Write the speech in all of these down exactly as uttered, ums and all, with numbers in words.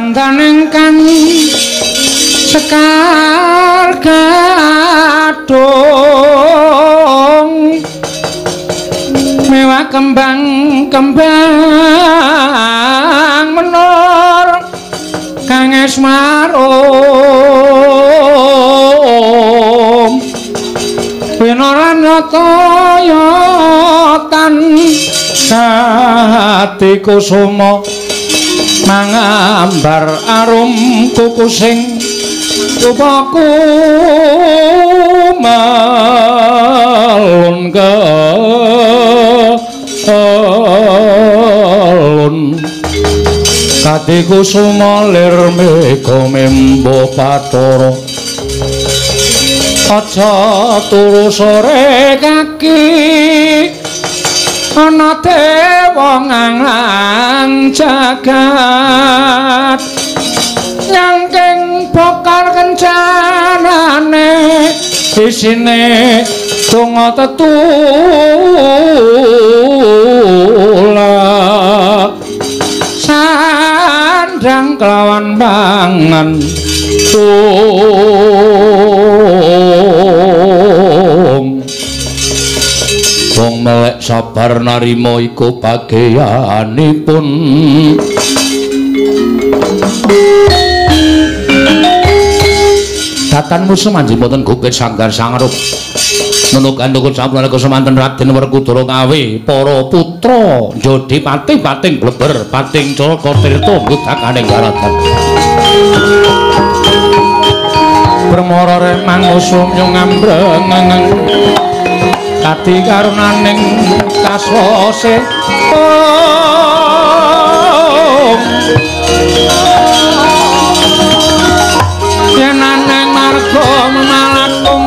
dandan ingkang sekar gadung mewah kembang-kembang menur kang esmarum pinoran yotoyotan sati kusuma mangambar arum kukusing rupaku malun kalun kati kusuma lir mega membo patara aja turu sore kaki ana dewa ngangang jagat nyangking bokar kencanane isine donga tetula sandang kelawan pangan tung wong melek sabar narima iku bageyanipun datan musuh manjing boten gugit sanggar sangruk menuk andukun sampun kesemanten Raden Werkudara ngawe para putra Jodipati pating bleber pating Cakatirta ngudakaning garatan permara remang usum nyung ambreng kati karunaning kasose om yen aneng marga memalakum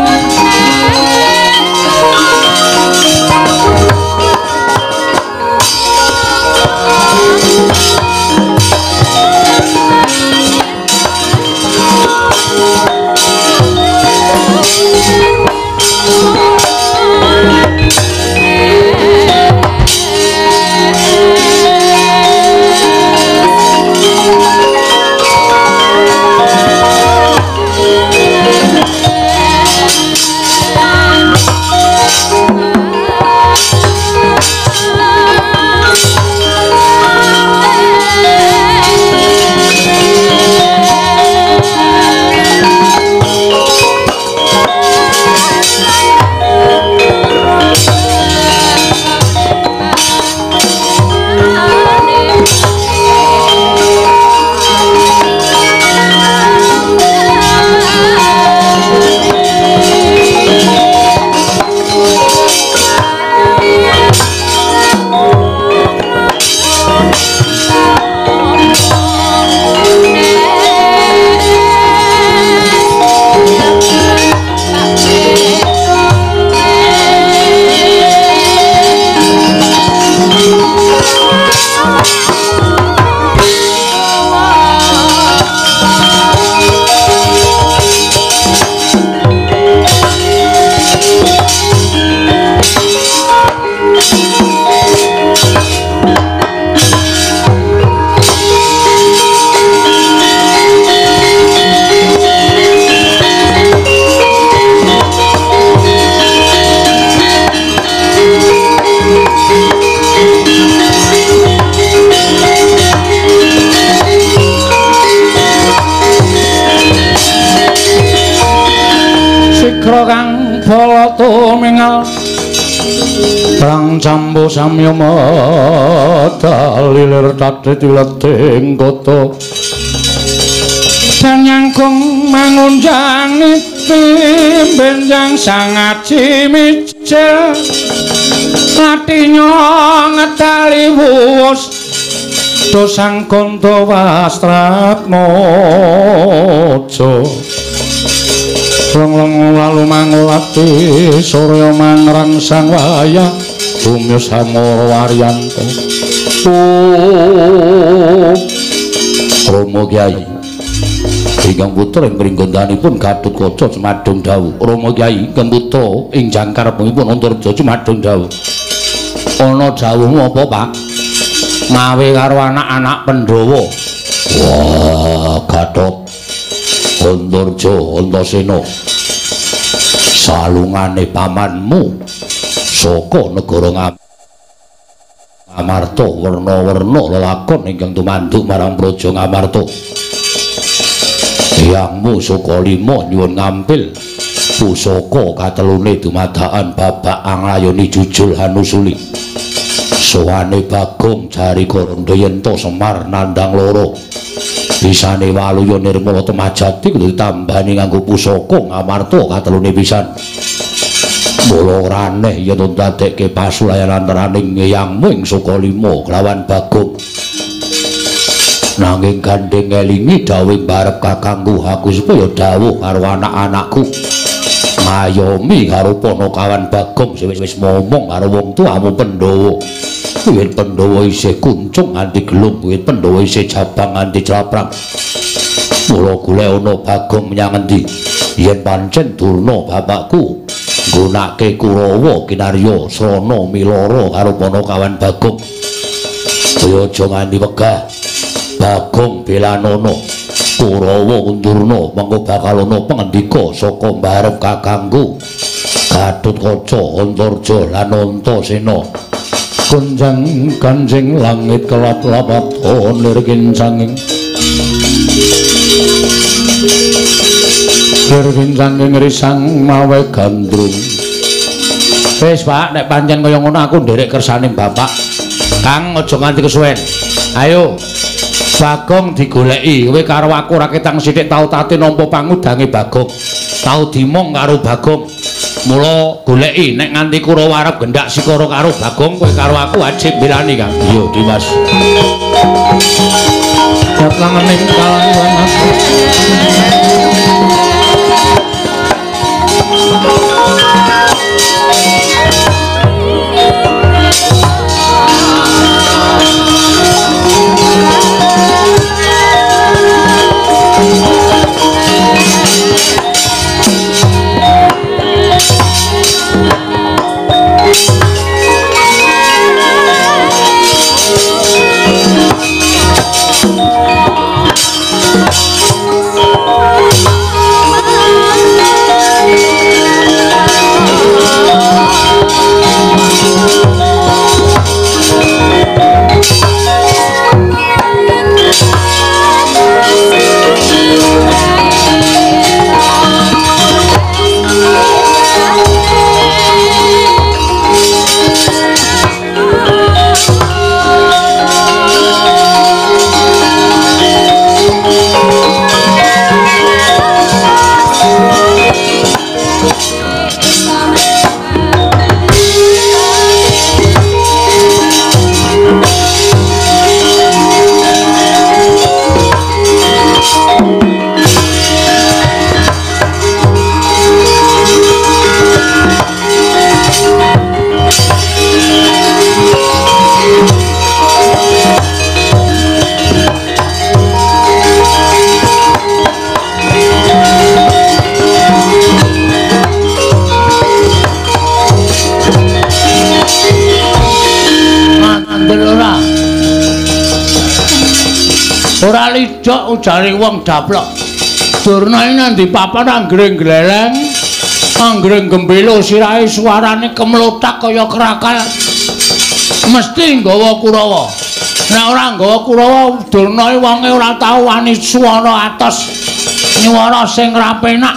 Prang cambo samya madalilir tatrit wileding kota dan nyangkung mangunjang niti benjang sangat cimicil latinya ngedali wuwus dosang konto wastrat mojo long-long lalu mangulati surya mangrang sang wayah bumi samara waryanto Rama Kyai ingkang putra ing pringgondanipun Gatotkaca Cemadung dawuh Rama Kyai ingkang putra ing jangkarepipun Antareja Cemadung dawuh ana dawuhmu apa Pak mawe karo anak-anak Pandhawa Wah, Gatot Antarja Antasena salungane pamanmu saka negara Ngamarta werna-werna lelakon ingkang tumanduk marang praja Ngamarta. Hyangmu Sukalima nyuwun ngampil pusaka katelune dumadakan babak anglayoni jujul hanusuli. Sowane Bagong jari Garandayanta Semar nandang loro. Bisane Waluya Nirmala Temajati kudu ditambani nganggo pusaka Ngamarta katelune pisan. Mula ora aneh yen ndadekke pasulayan antaraning Hyangmu ing Sukalima kelawan Bagong. Nanging gandeng elingi dawuh barep kakangku aku supaya dawuh karo anak-anakku. Ngayomi karo Panakawan Bagong wis ngomong karo wong tuamu Pandhawa. Wiwit Pandhawa isih kuncung nganti gelung, wiwit Pandhawa isih jabang nganti claprang. Mula golek ana Bagong menyang endi? Yen pancen Durna bapakku nggunakake Kurawa kinarya srana milara karo Panakawan Bagong. Kaya aja nganti wegah. Bagong belanana Kurawa Durna mengko bakal ana pangendika saka mbarep kakangku Gatotkaca Antarja lan Antasena. Kunjang kanjing langit kelap-lapat nirgin sanging nirgin sanging risang mawe gandrung. Wis Pak, nek pancen kaya ngono aku nderek kersane bapak. Kang aja nganti kesuwen. Ayo Bagong digoleki, kowe karo aku ora ketang sithik tau tate nampa pangudange Bagong. Tau dimong karo Bagong. Mula goleki nek nganti Kurawa arep gendak sikara karo Bagong, kowe karo aku wajib belani, Kang. Iya, Dimas. Datanganing kalawan aku. Ora lidok ujare wong daplek. Durna iki nang ndi papan anggring gleleng, anggring gembelo sirahe suarane kemlotak kaya krakal. Mesti nggawa Kurawa. Nek ora nggawa Kurawa, Durna iki wonge ora tau wani swara atos nyuwara sing rapenak.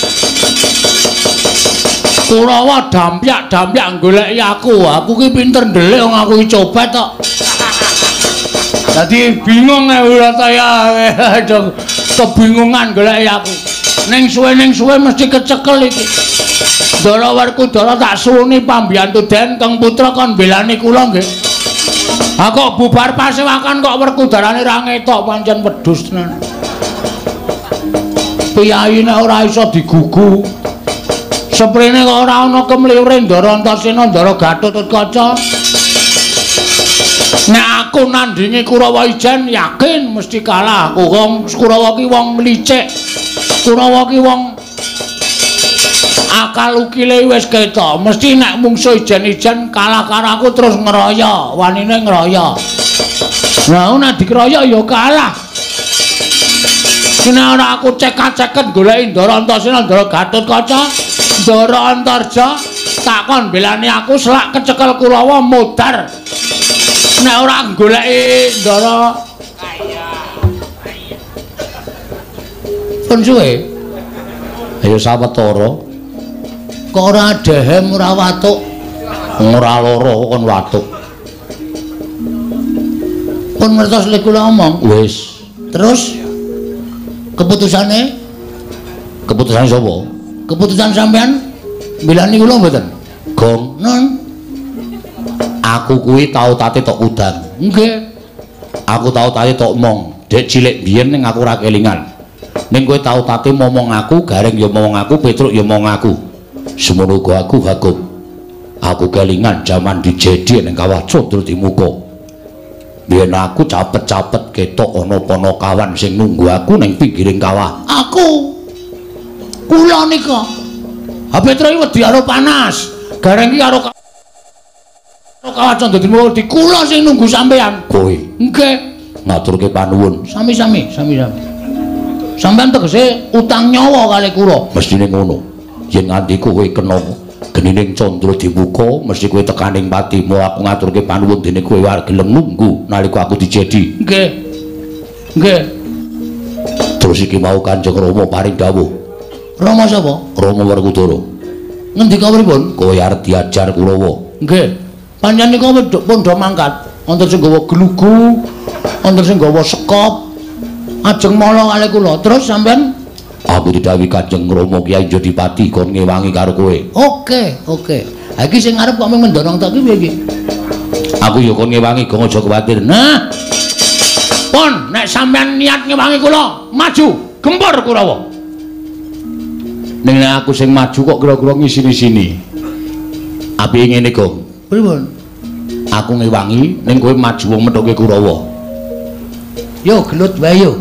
Kurawa dampyak-dampyak goleki aku. Aku ki pinter ndelik wong aku ki cobat tok. Dadi bingung e Wirataya, kebingungan goleki aku. Ning suwe ning suwe mesti kecekel iki. Ndara Werkudara tak suwuni pambiyantu Den Kang Putra kon belani kula nggih. Ha kok bubar pasewakan kok Werkudarane ra ngetok pancen wedhus tenan. Piyaine ora iso digugu. Seprene kok ora ana kemliwre Ndara Antasena Ndara Gatotkaca. Nek aku nandingi Kurawa ijen yakin mesti kalah. Wong Kurawa ki wong licik. Kurawa ki wong akal ukile wis ketok. Mesti nek mungsuh ijen-ijen kalah karo aku terus ngeroyo, wanine ngeroyo. Lah nek dikeroyo ya kalah. Kene ora aku cekak-ceket goleki Ndara Antasena Ndara Gatotkaca, Ndara Antarja, takon belani aku selak kecekel Kurawa modar. Nek ora goleki Ndara kaya. Pun suwe. Ayo sawetara. Kok ora dehem ora watuk. Ora loro kon watuk. Pun ngertos lek kula omong. Wis. Terus keputusane keputusan sapa? Keputusan sampean bilani kula mboten? Gong, non. Aku kuwi tau tate tok udan. Nggih. Aku tau tate tok mong. Dek cilik biyen ning aku ora kelingan. Ning kowe tau tate momong aku, Gareng ya momong aku, Petruk ya momong aku. Semono uga aku Hakum. Aku kelingan jaman dijedi ning Kawah Condro Dimuka. Biyen aku capet-capet ketok ana Panakawan sing nunggu aku ning pinggiring kawah. Aku. Kula nika. Ha Petruk iki wedi karo panas. Gareng iki karo Kawah Condro Dimuka di kula sing nunggu sampean. Kowe. Nggih. Ngaturke panuwun. Sami-sami, sami-sami. Sampeyan tegese utang nyawa kali kula. Mestine ngono. Yen nganti kowe kena genining Condro Dimuka mesti kowe tekaning pati. Mau aku ngaturke panuwun dene kowe arep gelem nunggu nalika aku dijedi. Nggih. Nggih. Terus iki mau Kanjeng Rama paring dawuh. Rama sapa? Rama Werkudara. Ngendika pripun? Kowe arep diajar Kurawa. Nggih. Pancen nika pun do mangkat. Wonten sing gawa glugu, wonten sing gawa sekop. Ajeng mala kali kula. Terus sampean aku didhawuhi Kanjeng Rama Kyai Jodipati kon ngewangi karo kowe. Oke, oke. Ha iki sing arep kok mendorong tak piye iki? Aku ya kon ngewangi, gong aja kuwatir. Nah. Pun nek sampean niat ngewangi kula, maju, gempur Kurawa. Ning nek aku sing maju kok kira-kira ngisini-sini. Api ngene, Gong. Pripun? Aku ngewangi ning kowe maju wong methoke Kurawa. Yo gelut wae yo.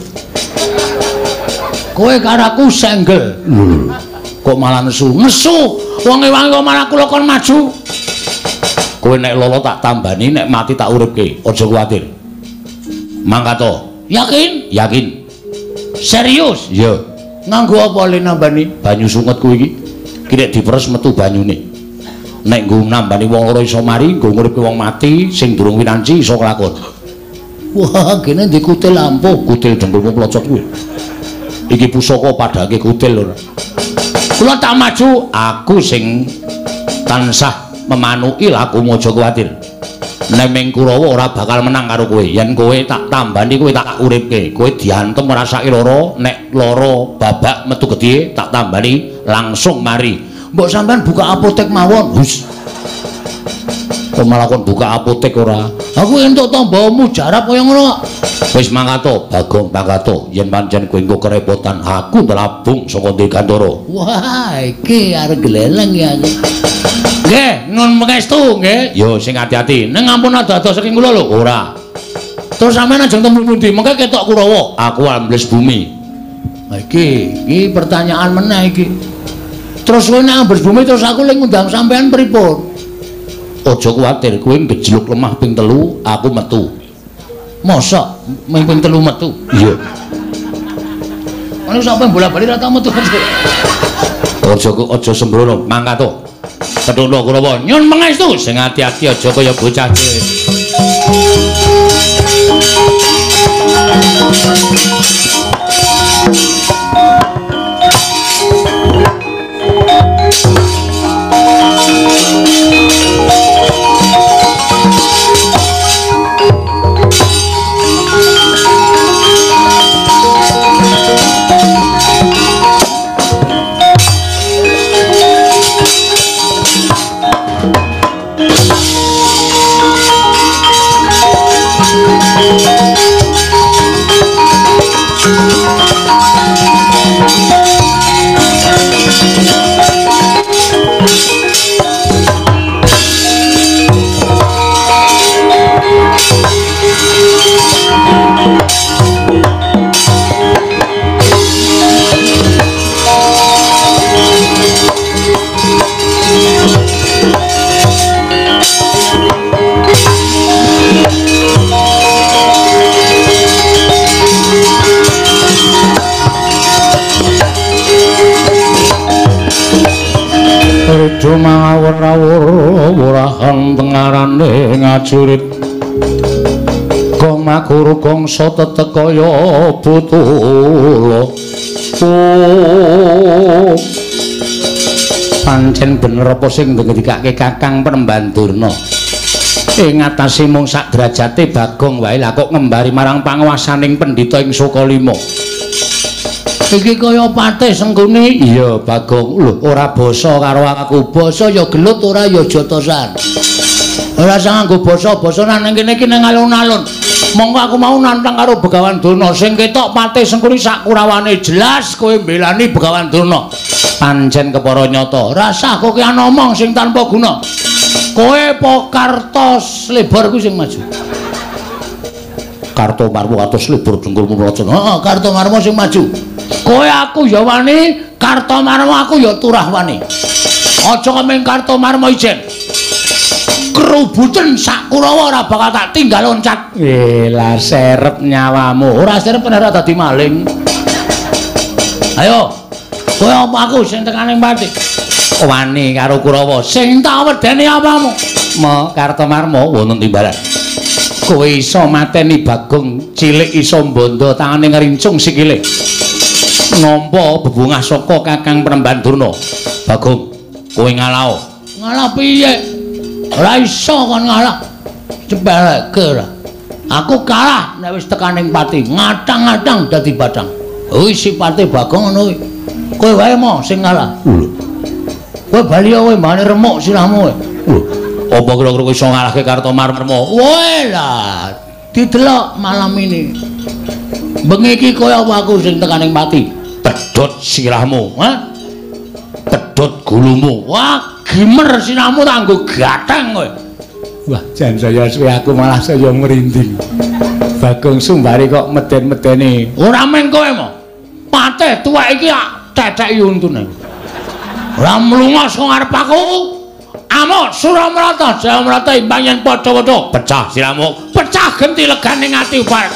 Kowe karaku senggel. Kok malah nesu? Nesu. Wong ngewangi kok malah kula kon maju. Kowe nek lolo tak tambani, nek mati tak uripke. Aja kuwatir. Mangkato. Yakin? Yakin. Serius? Iya. Nganggo apa le nambani? Banyu sunget kuwi iki. Ki nek diperes metu banyune. Nek nggo nambani wong loro iso mari, nggo nguripke wong mati sing durung winanci iso kelakon. Wah, kene ndek kutil lampu, kutil dengkulmu plocot kuwi. Iki pusaka padhake kutil lho. Kula tak maju, aku sing tansah memanuki laku aja kuwatir. Nek ming Kurawa ora bakal menang karo kowe. Yen kowe tak tambani kowe tak uripke. Kowe diantem ngrasake lara, nek lara babak metu gedhe tak tambani langsung mari. Mbok sampean buka apotek mawon. Hus. Kok malah kon buka apotek ora? Aku entuk tamba mujarab kaya ngono. Wis mangkato, Bagong Pangkato, yen pancen kowe engko kerepotan, aku ndelabung saka Dekantara. Wah, iki arep gleleng ya aku. Nggih, nun mengestu nggih. Yo sing ati-ati. Ning ampun ada-ada saking kula lho, ora. Terus sampean ajeng temu pundi? Mengke ketok Kurawa. Aku ambles bumi. Lah iki, iki pertanyaan meneh iki. Terus kowe nek ambles bumi terus aku lek ngundang sampean pripun? Aja kuwatir, kowe ngejluk lemah ping telu, aku metu. Mosok ming ping telu metu? Iya. Ana sampe bola-bali ra tau metu. Aja aja sembrono, mangkato. Ketundha Kurawa, nyun mengestu sing ati-ati aja kaya bocah cilik. Sedo mawur-awur wurahan tengarane ngajurit Gong makuru gongso tetekaya butulo Oh pancen bener apa sing ngendikake Kakang Prembandurna ing atase mung sak derajate Bagong wae lah kok ngembari marang panguwasaning pendhita ing Sukalima iki kaya patih senggune iya Bagong lho ora basa karo aku basa ya gelut ora ya jotosan ora sang nganggo basa-basa nang kene iki nang alun-alun monggo aku mau nantang karo Begawan Durna sing ketok patih sengkuni sak kurawane jelas kowe mbelani Begawan Durna pancen kepara nyata rasah kowe ki ana omong sing tanpa guna kowe po kartos lebar kuwi sing maju karto marmo atus lebar dengkulmu mlocot heeh karto marmo sing maju kowe aku ya wani karto marmo aku ya turah wani aja kemeng karto marmo ijen kerubutan sak Kurawa ora bakal tak tinggal loncat eh lah serep nyawamu ora serep ora dadi maling ayo kowe apa aku sing tekaning pati wani karo Kurawa sing tak wedeni apamu mo Kartomarma wonten timbalan kowe iso mateni Bagong cilik iso mbondo tangane ngrincung sikile nampa bebungah saka Kakang Prembandurna Bagong kowe ngalah ngalah piye ora iso kon ngalah cepeleke ora aku kalah nek wis tekaning pati ngatang-ngatang dadi batang kuwi sipate Bagong ngono kuwi kowe wae mo sing ngalah lho kowe bali kowe mbane remuk sirahmu lho apa kira-kira iso ngalahke Kartomarma wae lah didelok malam ini bengi iki kaya aku sing tekaning pati pedhot sirahmu ha pedhot gulumu wah gimer sirahmu tak nggo gatheng kowe wah jan saya suwe aku malah saya merinding Bagong Sumbari kok meden-medeni ora men kowe mo patih tuwek iki cecek yuntune ora mlungos kok ngarep aku amuk Suramrata Jayamrata imbang yen padha-padha pecah sirahmu pecah genti leganing ati upar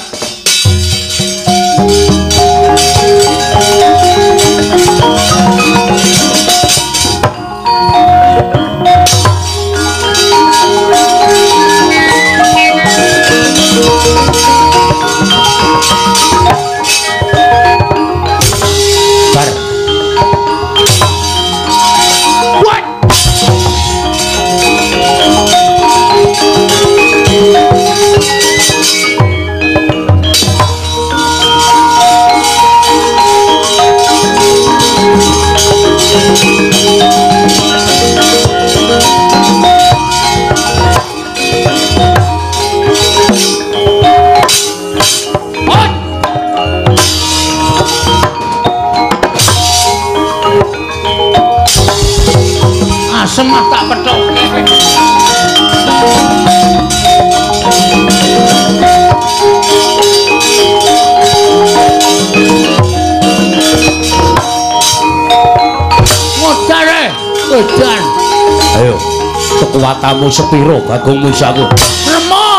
semah tak petok modare edan ayo kekuatanmu sepiro Bagong Musaku remuk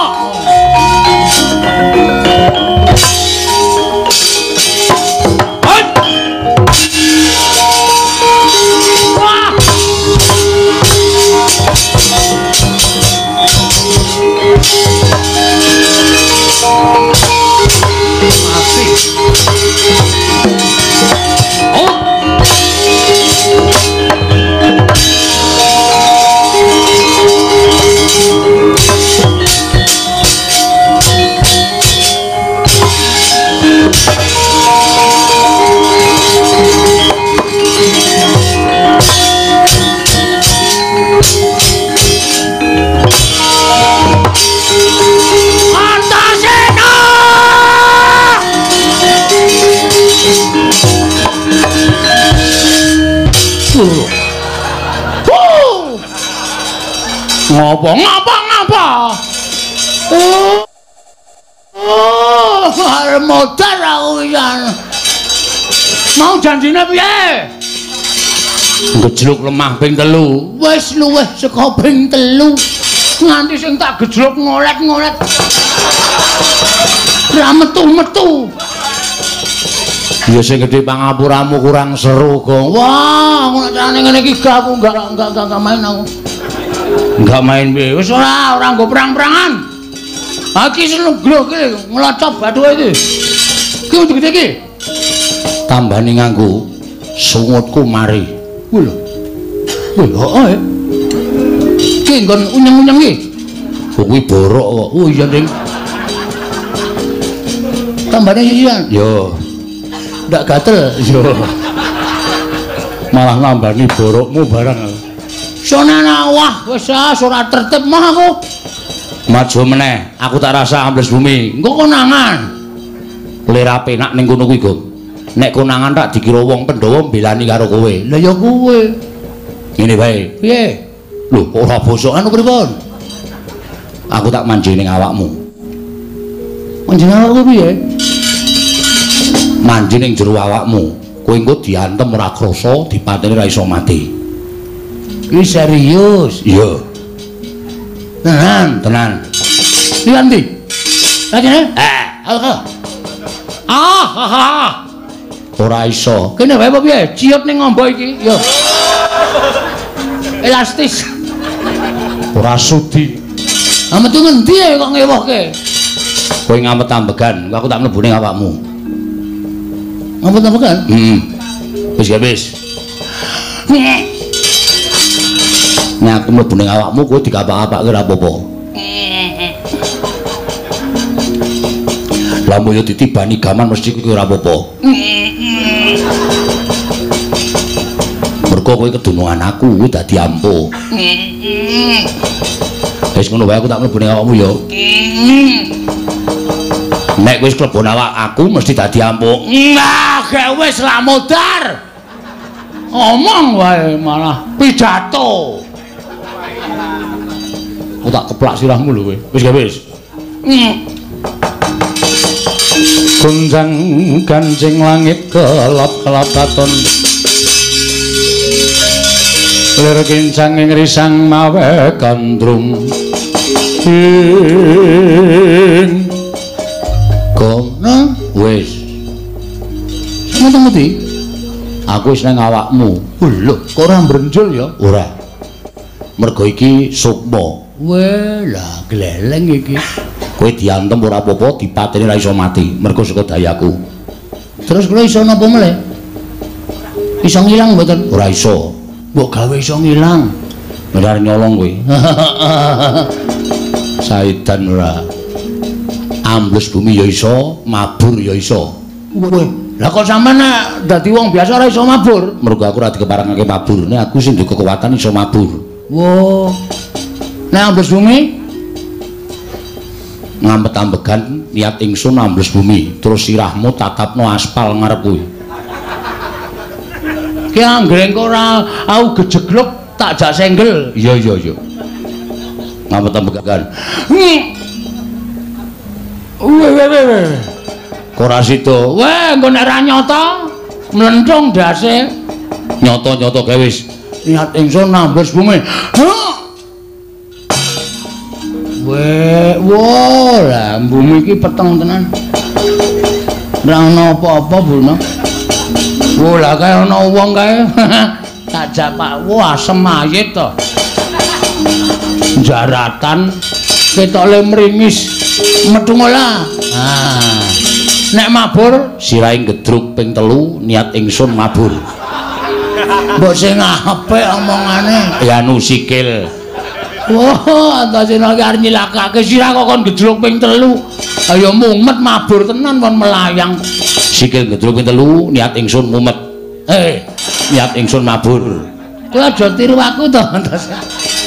ngapa ngapa ngapa oh oh arep modar aku pisan mau janjine piye gejluk lemah ping telu wis luwih saka ping telu nganti sing tak gejluk ngolet-ngolet ra metu-metu Ya sing gedhe pangapuramu kurang seru, Gong. Wah, aku nek carane ngene iki gak aku enggak enggak enggak main aku. Enggak main piye? Wis ora ora nggo perang-perangan. Aki seneng glok iki nglocop bathuke iki. Ki gede iki. Tambani nganggo sungutku mari. Kuwi lho. Kuwi heeh. Ki nggon unyeng-unyeng iki. Kuwi borok kok. Oh iya, Ding. Tambane iya. Yo. Ndak gatel. Yo. Malah nambani borokmu barang. Sonana wah wis ora tertib mah aku. Maju meneh, aku tak rasa ambles bumi. Engko konangan. Lera penak ning kono kuwi, Gong. Nek konangan tak dikira wong Pandhawa mbelani karo kowe. Lah ya kowe. Ngene bae. Piye? Lho, ora bosokan pripun? Aku tak manjing ning awakmu. Manjing awakku piye? Manjing ning jero awakmu. Kowe engko diantem ora krasa, dipateni ora iso mati. Iki serius? Iya. Tenan, tenan. Iki ndi? Lajene? Eh, ah. Ah, ah. Ora iso. Kene wae apa piye? Ciut ning ngombo iki. Yo. Elastis. Ora sudi. Amet ngendi kok ngewohke? Kowe ngamet ambegan, aku tak mlebu ning awakmu. Ngamet ambegan? Heeh. Wis ya wis. Nek aku mlebu ning awakmu kowe dikapak-apake ora apa-apa. Lah moyo ditibani gaman mesti kowe ora apa-apa. Mergo kowe kedunungan aku kuwi dadi ampuh. Wis ngono wae aku tak mlebu ning awakmu ya. Nek wis klebu awak aku mesti dadi ampuh. Nah, gek wis lah modar. Omong wae malah pidato. Aku tak keplak sirahmu lho kowe. Wis gak wis. Gunjang ganjing langit kelap-kelap katon. Lir kincang ing risang mawe gandrung. Ing kono wis. Ngono-ngono aku wis nang awakmu. Lho, kok ora mbrenjol ya? Ora. Mergo iki sukma. Wah, lah gleleng iki. Kowe diantem ora apa-apa, dipateni ora iso mati, mergo saka dayaku. Terus kowe iso napa meneh? Iso ngilang mboten? Ora iso. Mbok gawe iso ngilang. Benar nyolong kowe. Saidan ora. Ambles bumi ya iso, mabur ya iso. Kowe, lah kok sampean dadi wong biasa ora iso mabur? Mergo aku ora dikeparengake mabur. Nek aku sing duwe kekuatan iso mabur. Wo. Nek ambles bumi ngampet ambegan niat ingsun ambles bumi terus sirahmu tatapno aspal ngarep kuwi. Ki anggere engko ora au gejegluk tak jak senggel. Iya iya iya. Ngampet ambegan. Weh weh weh. Ora sida. Weh engko nek ra nyata mlenthung dase. Nyata-nyata gawe wis niat ingsun ambles bumi. Weh, wah lah bumi iki peteng tenan. Ora ana apa-apa, Bruno. Wah lah kaya ana wong kae. Tak jak-pak, wah asem mayit to. Jaratan ketok le mringis metu ngolah. Ah. Nek mabur sirahe gedruk ping telu niat ingsun mabur. Mbok sing apik omongane. Ya anu sikil. Wah, antasena iki arep nyilakake sirah kok kon gedruk ping telu. Ayo mumet mabur tenan kon melayang. Sikil gedruk ping telu niat ingsun mumet. Eh, niat ingsun mabur. Kowe aja tiru aku to, antasena.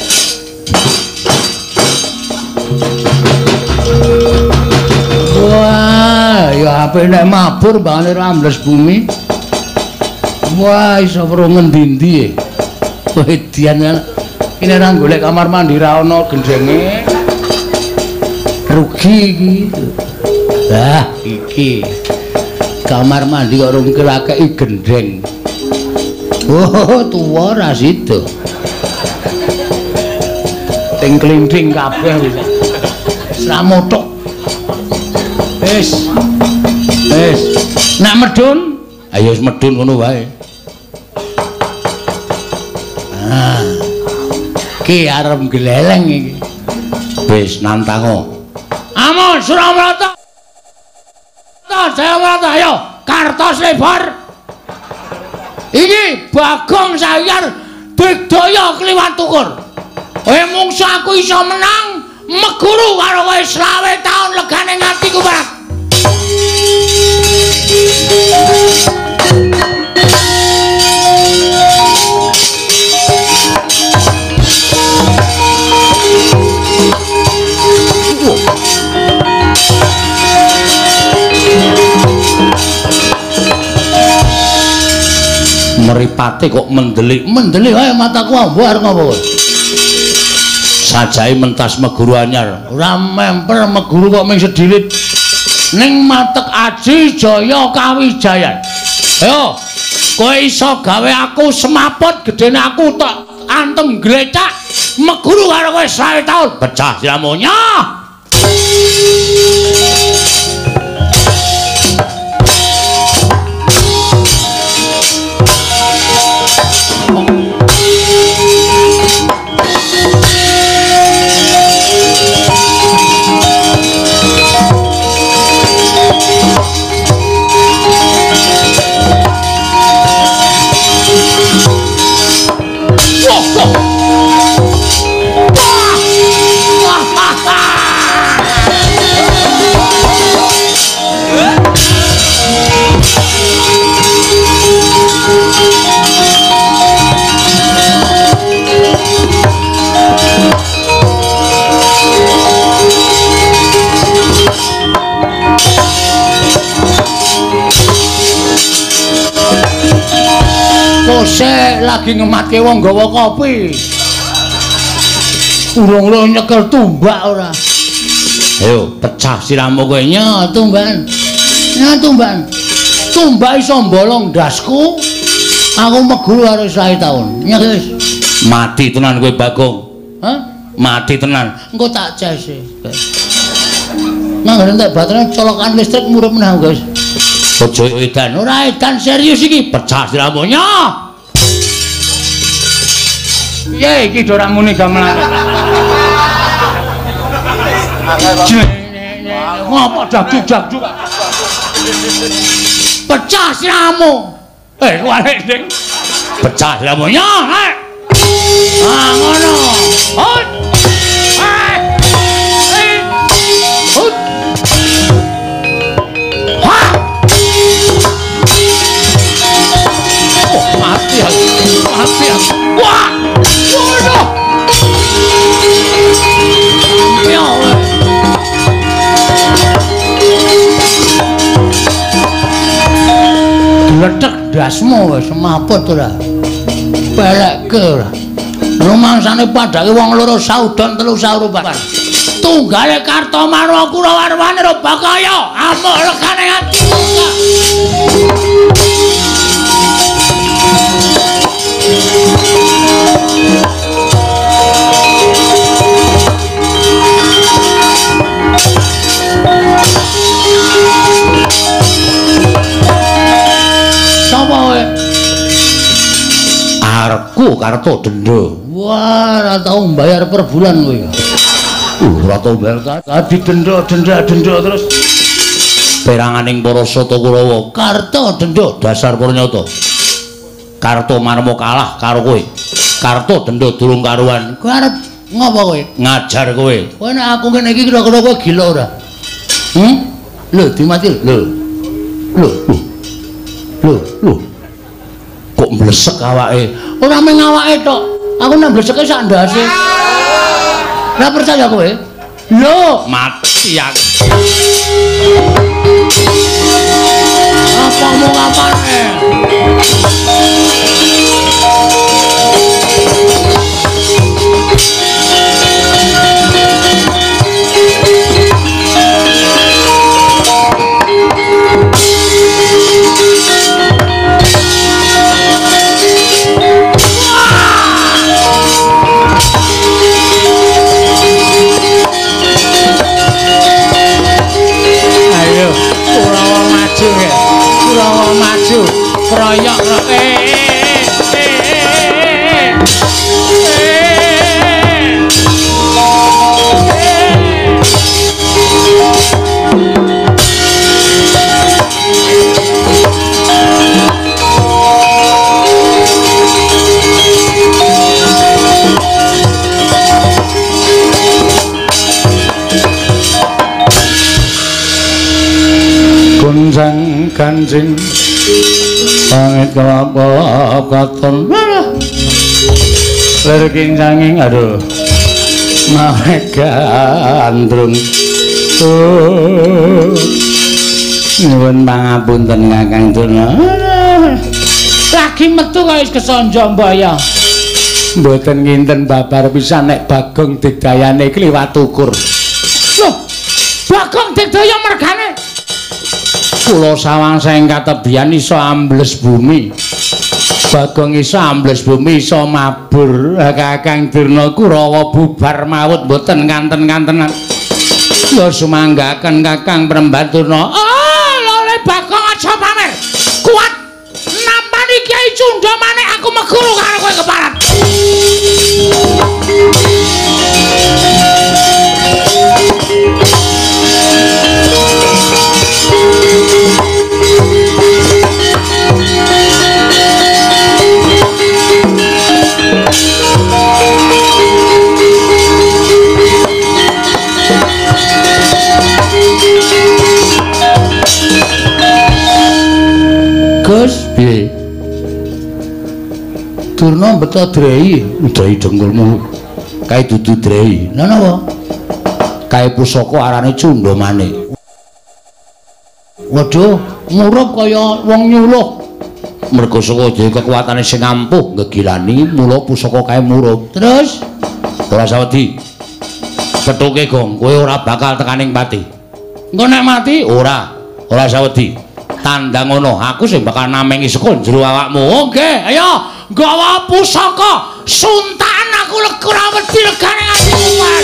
Wah, ya apik nek mabur bangane ra ambles bumi. Wah, iso weruh ngendi-endi. Wedian ini orang golek kamar mandi ra ono gendenge. Rugi iki. Lah iki. Kamar mandi kok rung kelakeki gendeng. Oh, tuwa ra sido. Ting klinthing kabeh wis. Ra motok. Wis. Wis. Nek medun Ayo wis medhun ngono wae. Ah. Ki arep gleleng iki. Wis nantang. Amun Suramarta. Ta Jayawata ayo Kartos lebar. Iki Bagong Sayar digdaya kliwat tukur. Kowe mungsu aku iso menang meguru karo kowe selawe taun legane ngatiku Pak. Meripate kok mendelik mendelik wae mataku ambar ngopo sajae mentas meguru anyar ora memper meguru kok ming sedilit ning matek Aji Jaya Kawijayan ayo kowe iso gawe aku semaput gedene aku tok antem glecak meguru karo kowe selawe taun pecah siramonya. Kose lagi ngematke wong gawa kopi. Urung lo nyekel tumbak ora. Ayo pecah siramu kowe nya tumban. Nya tumban. Tumbak iso mbolong dasku. Aku meguru karo sae taun. Nya wis. Mati tenan kowe Bagong. Hah? Mati tenan. Engko tak cese. Nang entek baterai colokan listrik murup menah guys. Ojo edan, ora edan serius iki. Pecah siramunya. Ya iki ora muni gamelan. Ngopo dagdug-dagdug. Pecah siramu. Eh, wale ding. Pecah siramunya, hei. Ah, ngono. Hut. Hei. Hei. Hut. Ha. Oh, mati ya. Mati ya. Wah. Waduh. Sampai letek dasmu wis semaput ora. Belekke ora. Rumangsane padake wong loro saudon telu saurupan. Tunggale Kartomarma Kurawarwane ro bakaya amuk legane atiku. Sapa kowe? Arepku Kartodendra. Wah, ora tau mbayar per bulan kowe. Uh, ora tau bayar tadi denda denda denda terus peranganing para Sata Kurawa. Kartodendra dasar Purnyata. Kartomarma kalah karo kowe. Kartodendra durung karuan. Kowe arep ngopo kowe? Ngajar kowe. Kowe nek aku ngene iki kira-kira kowe gila ora? Hm? Lho, dimati lho. Lho, lho. Lho, lho. Kok mlesek awake? Ora mung awake tok. Aku nek mleseke sak ndase. Ora percaya kowe? Lho, mati aku. Apa mau ngapane? Kurawa maju. kaya Kunjang Kanjeng pamit kelapa katon lir kinjanging aduh mawek gandrung nyuwun pangapunten Kakang Durna lagi metu kaya wis kesonjo mbaya mboten nginten babar pisan nek Bagong digdayane kliwat ukur lho Bagong digdaya mergane kula sawangsa ing katebian iso ambles bumi Bagong iso ambles bumi iso mabur Kakang Durna Kurawa bubar mawut mboten kanten-kantenan lho sumanggaken Kakang Prembaturna oh lho Bagong aja pamer kuat nampani Kyai Cundha maneh aku meguru karo kowe keparat Gus piye Durna beto drei drei dengkulmu kae dudu drei lha napa kae pusaka arane Cundha Manik waduh murup kaya wong nyuluh mergo saka dhewe kekuatane sing ampuh ngegilani mula pusaka kae murup terus ora sawedi petuke Gong kowe ora bakal tekaning pati engko nek mati ora ora sawedi tandang ngono aku sing bakal namengi saka jero awakmu oke ayo gawa pusaka suntakan aku ora wedi legane ati kuat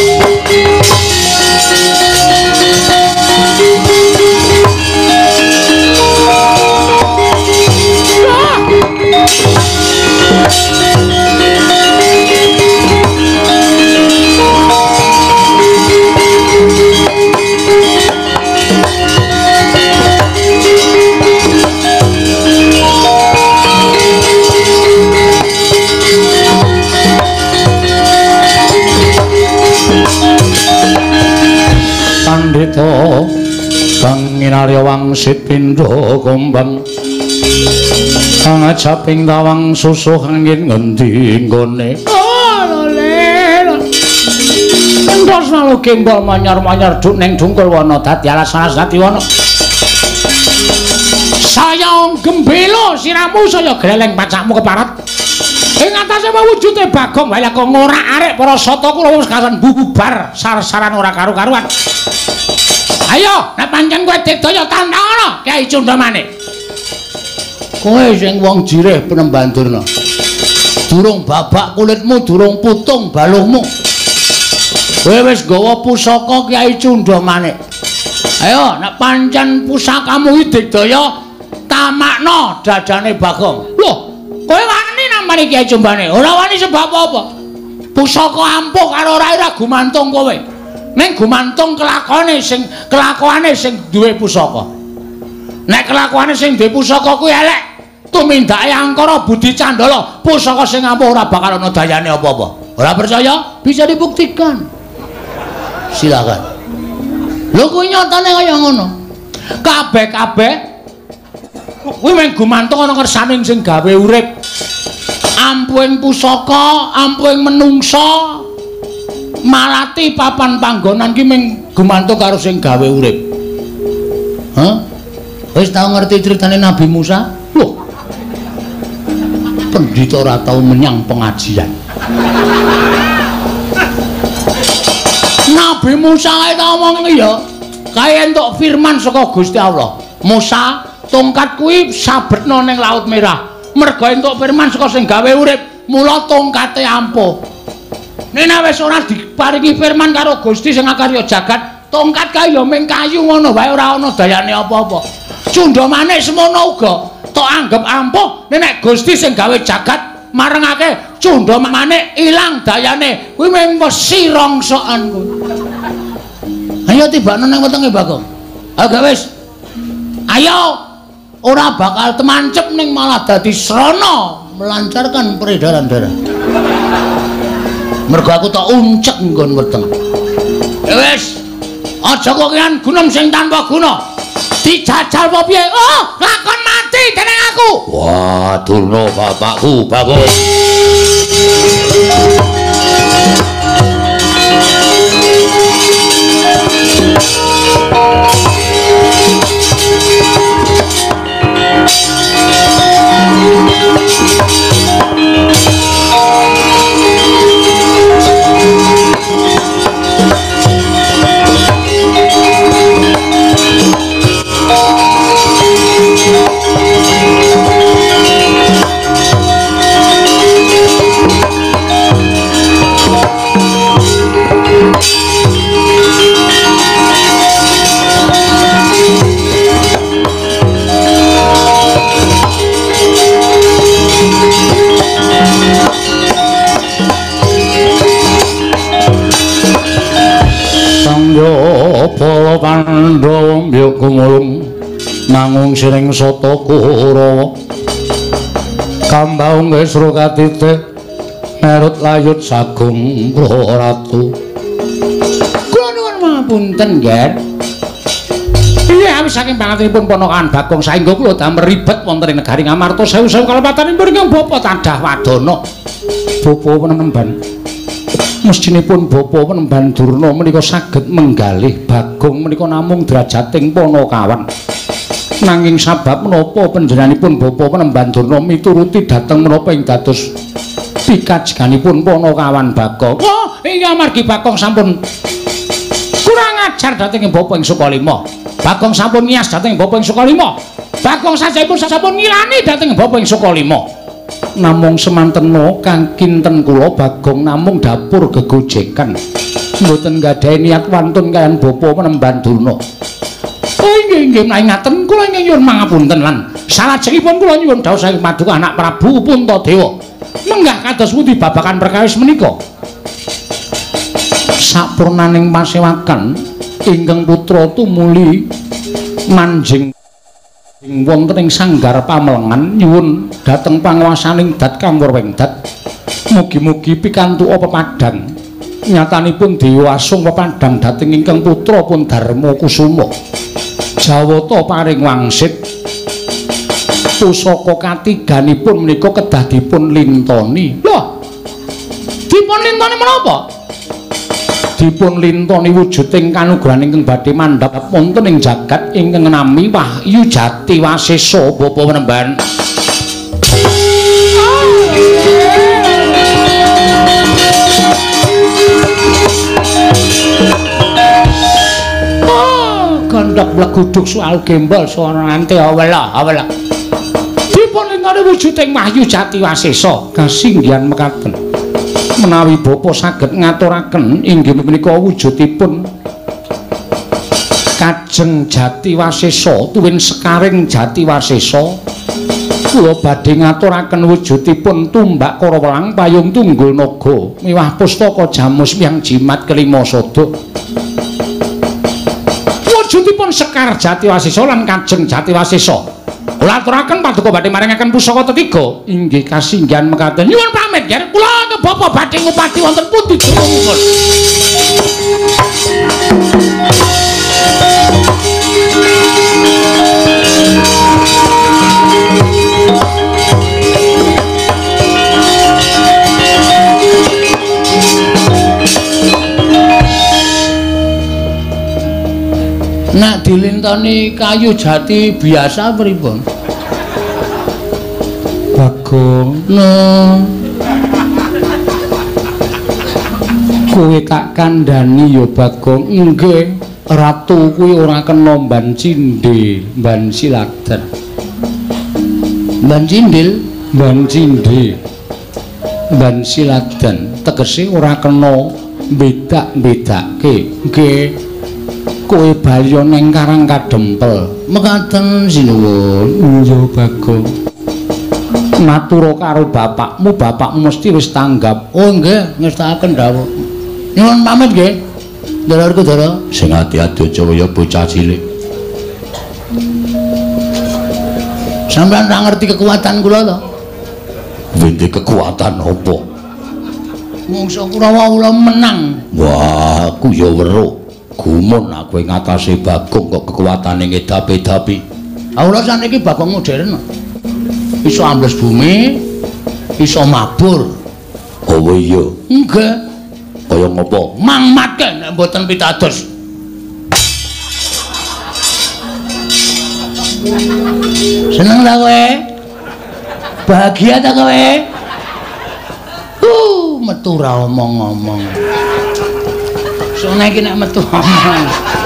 Pandhita kang minarya wangsit pindha kumbang angajaping tawang susuh angin ngendi nggone oh lele entos malu gembol manyar-manyar duk ning dungkul wana dadi alas-alas dadi wana saya gembelo siramu saya greleng pacakmu keparat ing atase wujude Bagong wae kok ngorak-arik para sata kula wis kasan bubar sar-saran ora karu-karuan ayo nek pancen kowe digdaya tandangana Kyai Cundha Manik kowe sing wong jireh Penemban Durna durung babak kulitmu durung putung baluhmu kowe wis gawa pusaka Kyai Cundha Manik ayo nek pancen pusakamu iki digdaya tamakna dadane Bagong lho kowe wani namane Kyai Cundha Manik ora wani sebab apa pusaka ampuh karo ora ora gumantung kowe ning gumantung kelakone sing kelakuane sing duwe pusaka nek kelakuane sing duwe pusaka kuwi elek tumindake angkara budi candala pusaka sing ampuh ora bakal ana dayane apa-apa ora percaya bisa dibuktikan silakan lho kuwi nyatane kaya ngono kabeh-kabeh kuwi mung gumantung ana kersaning sing gawe urip ampuhing pusaka ampuhing menungsa malati papan panggonan ki mung gumantung karo sing gawe urip. Hah? Wis tau ngerti critane Nabi Musa? Loh. Pendhita ora tau menyang pengajian. Nabi Musa kae tau ngomong ya, kae entuk firman saka Gusti Allah. Musa, tongkat kuwi sabetno ning Laut Merah. Mergo entuk firman saka sing gawe urip, mula tongkate ampuh. Nek wis ora diparingi firman karo Gusti sing akarya jagat, tongkat kae ya mung kayu ngono wae ora ana dayane apa-apa. Cundha Manik semono uga. tok anggap ampuh nek Gusti sing gawe jagat marengake Cundha Manik ilang dayane kuwi mung wesi rongsokan kuwi. Ayo tibane nang wetenge Bagong. Agak wis. Ayo ora bakal temancep ning malah dadi srana melancarkan peredaran darah. Mergo aku tak uncek nggon weteng. Ya wis. Aja kok kian gunem sing tanpa guna. Dijajal apa piye? Oh, lakon mati dening aku. Wah, Durna bapakku, Bagong. Para Pandhawa mbiyuk gumulung nangung siring sata Kurawa kambaung Wisra katitih merut layut sagung Praratu. Kula nuwun pangapunten, Nger. Iya, awis saking pangatenipun ponakan Bagong saengga kula damel ribet wonten ing negari Ngamarta sewu-sewu kalepatanipun ingkang Bapa Tadah Wadana. Bapa Penemban. Mestinipun Bapa Penemban Durna menika saged menggalih Bagong menika namung drajating Panakawan. Nanging sabab menapa panjenenganipun Bapa Penemban Durna mituruti dhateng menapa ing dados pikajenganipun Panakawan Bagong. Oh, inggih amargi Bagong sampun kurang ajar dhateng Bapa ing Sukalima. Bagong sampun ngiyas dhateng Bapa ing Sukalima. Bagong sajaipun sampun ngilani dhateng Bapa ing Sukalima. Namung semanten kang kinten kula Bagong namung dapur gegojekan mboten gadhahi niat wantun kaliyan Bapa Penemban Durna. Oh inggih inggih menawi ngaten kula ingkang nyuwun mangapunten lan salajengipun kula nyuwun dawuh saking Paduka anak Prabu Puntadewa. Menggah kados pundi babakan perkawis menika? Sapurnaning pasewakan ingkang putra tumuli manjing ing wonten ing sanggar pamelengan nyuwun dhateng panguwasaning Dat Kamur Wengdat mugi-mugi pikantuk pepadang nyatanipun Dewa Asung pepadang dhateng ingkang putra pun Darma Kusuma Jawata paring wangsit pusaka katiganipun menika kedah dipun lintoni. Lho dipun lintoni menapa? Dipun lintoni wujuding kanugrahan ingkang badhe mandhap wonten ing jagat ingkang nami Wahyu Jati Wasesa Bapa Penemban. Oh, gandhak bleguduk soal gembol swara ante awela awela. Dipun lintoni wujuding Wahyu Jati Wasesa kasinggihan mekaten. Menawi Bapa saged ngaturaken inggih menika wujudipun Kajeng Jati Wasesa tuwin Sekaring Jati Wasesa kula badhe ngaturaken wujudipun tumbak Karawelang payung tunggul naga miwah pustaka jamus miyang jimat kelima sada wujudipun Sekar Jati Wasesa lan Kajeng Jati Wasesa kula aturaken paduka badhe maringaken pusaka tetiga inggih kasinggihan mekaten nyuwun pamit yen kula ke Bapa badhe ngupati wonten pundi jenengipun. Nek dilintoni kayu jati biasa pripun? Bagong, no. Kowe tak kandhani ya Bagong, nggih. Ratu kuwi ora kena mban cindhe, mban siladen. Mban cindil, mban cindhe. Mban siladen tegese ora kena bedak-bedake. Nggih. kowe Balya ning Karang Kadempel. Mekaten sinuwun. Iya Bagong. Matura karo bapakmu, bapakmu mesti wis tanggap. Oh nggih, ngestakaken dawuh. Nyuwun pamit nggih. Ndara Kudara, sing ati-ati aja kaya bocah cilik. Sampeyan ora ngerti kekuatan kula to? Wente kekuatan apa? Mungsa Kurawa kula menang. Wah, aku ya weruh. Gumun aku ing atase Bagong kok kekuatane ngedapi-dapi. Kula saniki Bagong modern. Iso ambles bumi, iso mabur. Oh iya. Nggih. Kaya ngopo? Mangmatke nek mboten pitados. Seneng ta kowe? Bahagia ta kowe? Uh, metu ra omong-omong. Sone iki nek metu omong.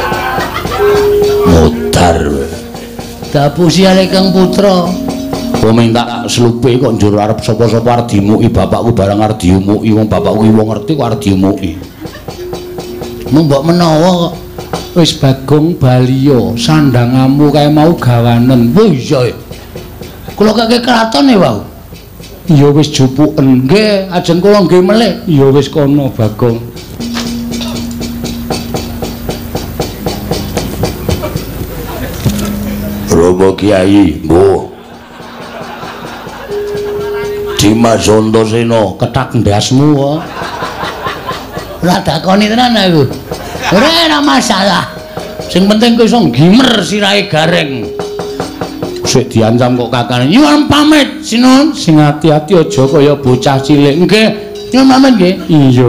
Modar. Dapusi ale Kang Putra. Wong tak slupe kok njur arep sapa-sapa arep dimuki bapakku barang arep diumuki wong bapakku wong ngerti kok arep diumuki. Mbok menawa kok wis Bagong Balya sandangamu kae mau gawanen. Oh iya. Kula kakek kraton e wae. Ya wis jupuken nggih, ajeng kula nggih melih. Ya wis kono Bagong. Romo Kiai, mbuh. Dimas Antasena ketak ndasmu kok. Ora dakoni tenan aku. Ora ana masalah. Sing penting kowe iso gimer sirahe gareng. Sik diancam kok kakane. Nyuwun pamit, Sinun. Sing ati-ati aja kaya bocah cilik. Nggih. Nyuwun pamit nggih. Iya.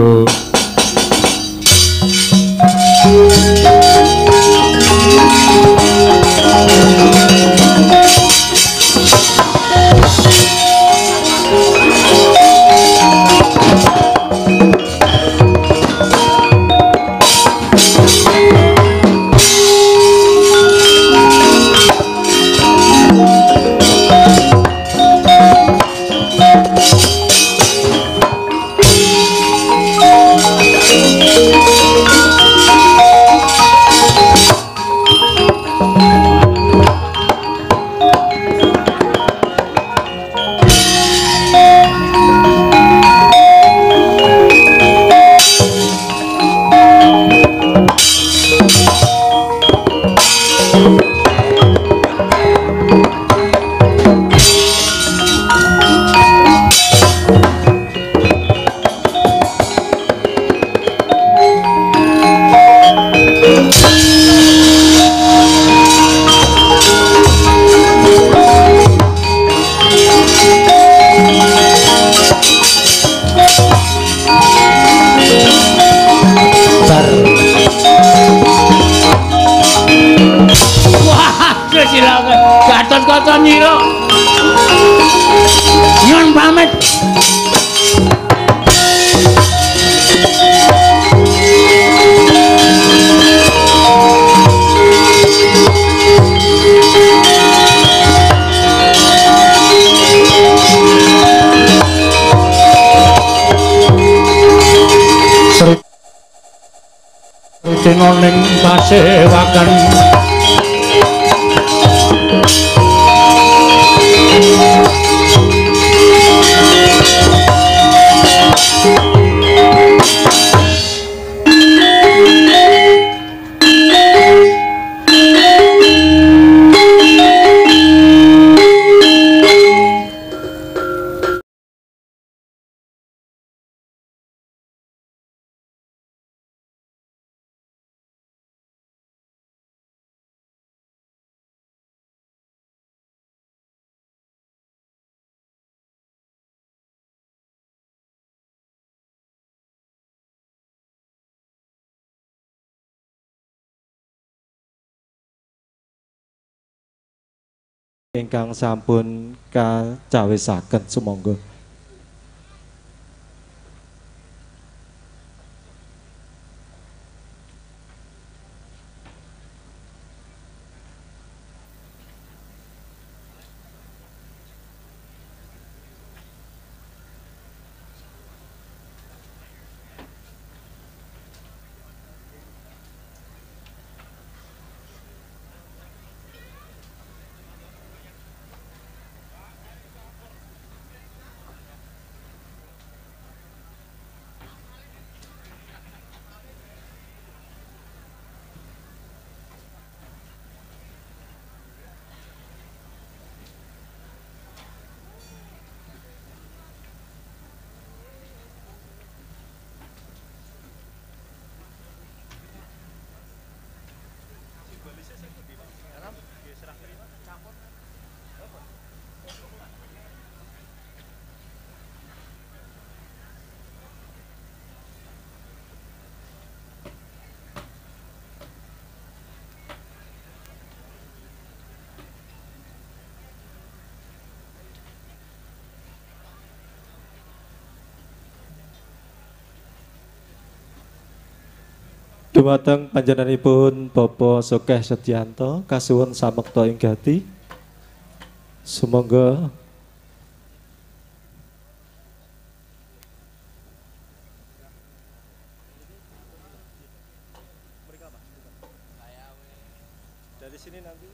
Gatot-gatot nyira. Nyuwun pamit. Sriti ning pasewakan. Ingkang sampun kacawisaken sumangga. Dumateng panjenenganipun Bapak Sokeh Setianto kasuwun samekta ing gati. Sumangga dari sini nanti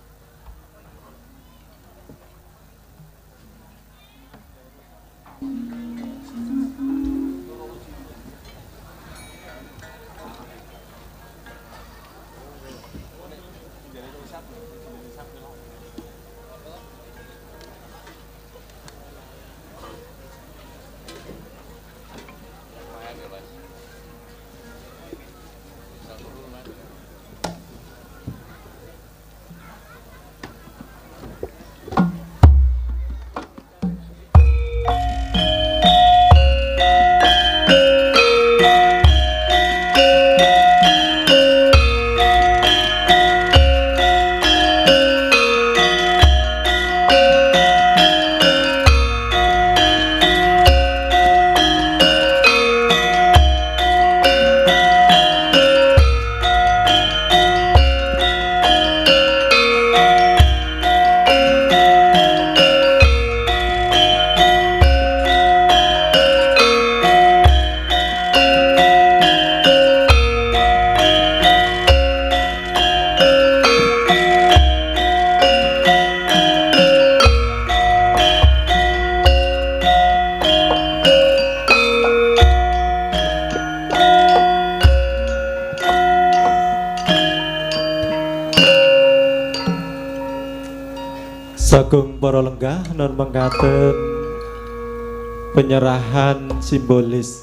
Sagung para lenggah nun mengkaten penyerahan simbolis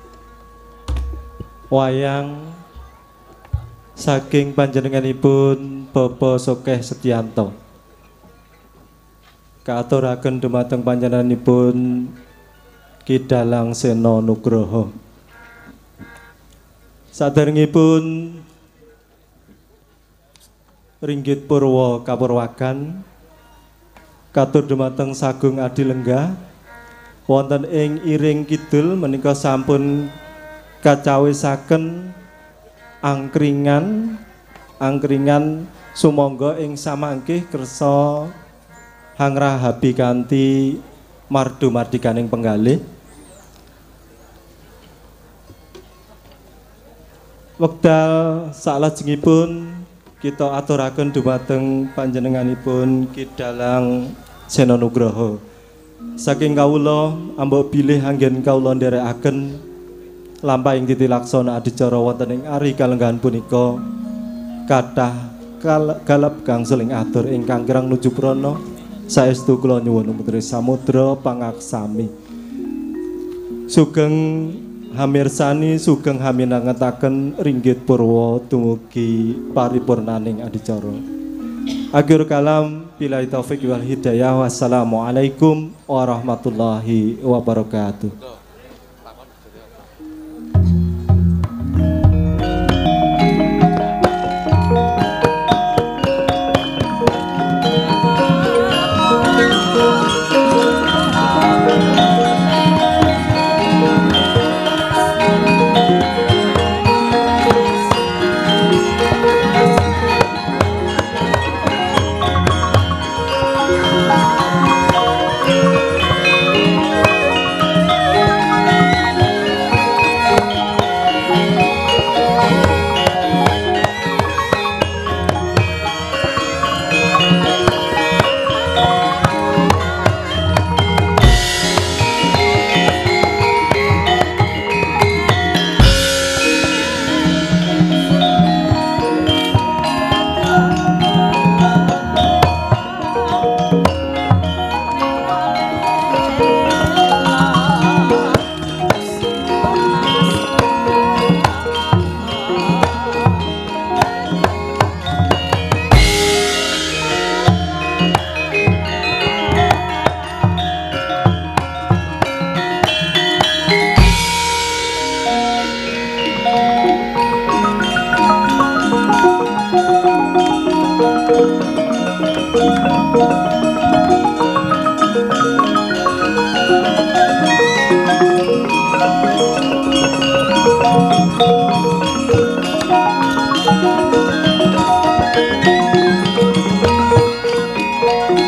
wayang saking panjenenganipun Bapak Sokeh Setianto kaaturaken dumateng panjenenganipun Ki Dalang Sena Nugroho. Saderengipun ringgit purwa kapurwakan katur dumateng sagung adi lenggah wonten ing iring kidul menika sampun kacawisaken angkringan angkringan sumangga ing samangkih kersa hangrahabi kanthi mardu mardikaning penggalih. Wekdal salajengipun kita aturaken dumateng panjenenganipun Ki Dalang Sena Nugroho. Saking kawula ambok bilih anggen kawula nderekaken lampahing titilaksana adicara wonten ing ari kalenggahan punika kathah galap gangsal ing atur ingkang kirang nuju prana saestu kula nyuwun umutri samudra pangaksami. Sugeng hamirsani sugeng haminangetaken ringgit purwa dumugi paripurnaning adicara. Akhir kalam billahi taufik wal hidayah. Wassalamualaikum warahmatullahi wabarakatuh.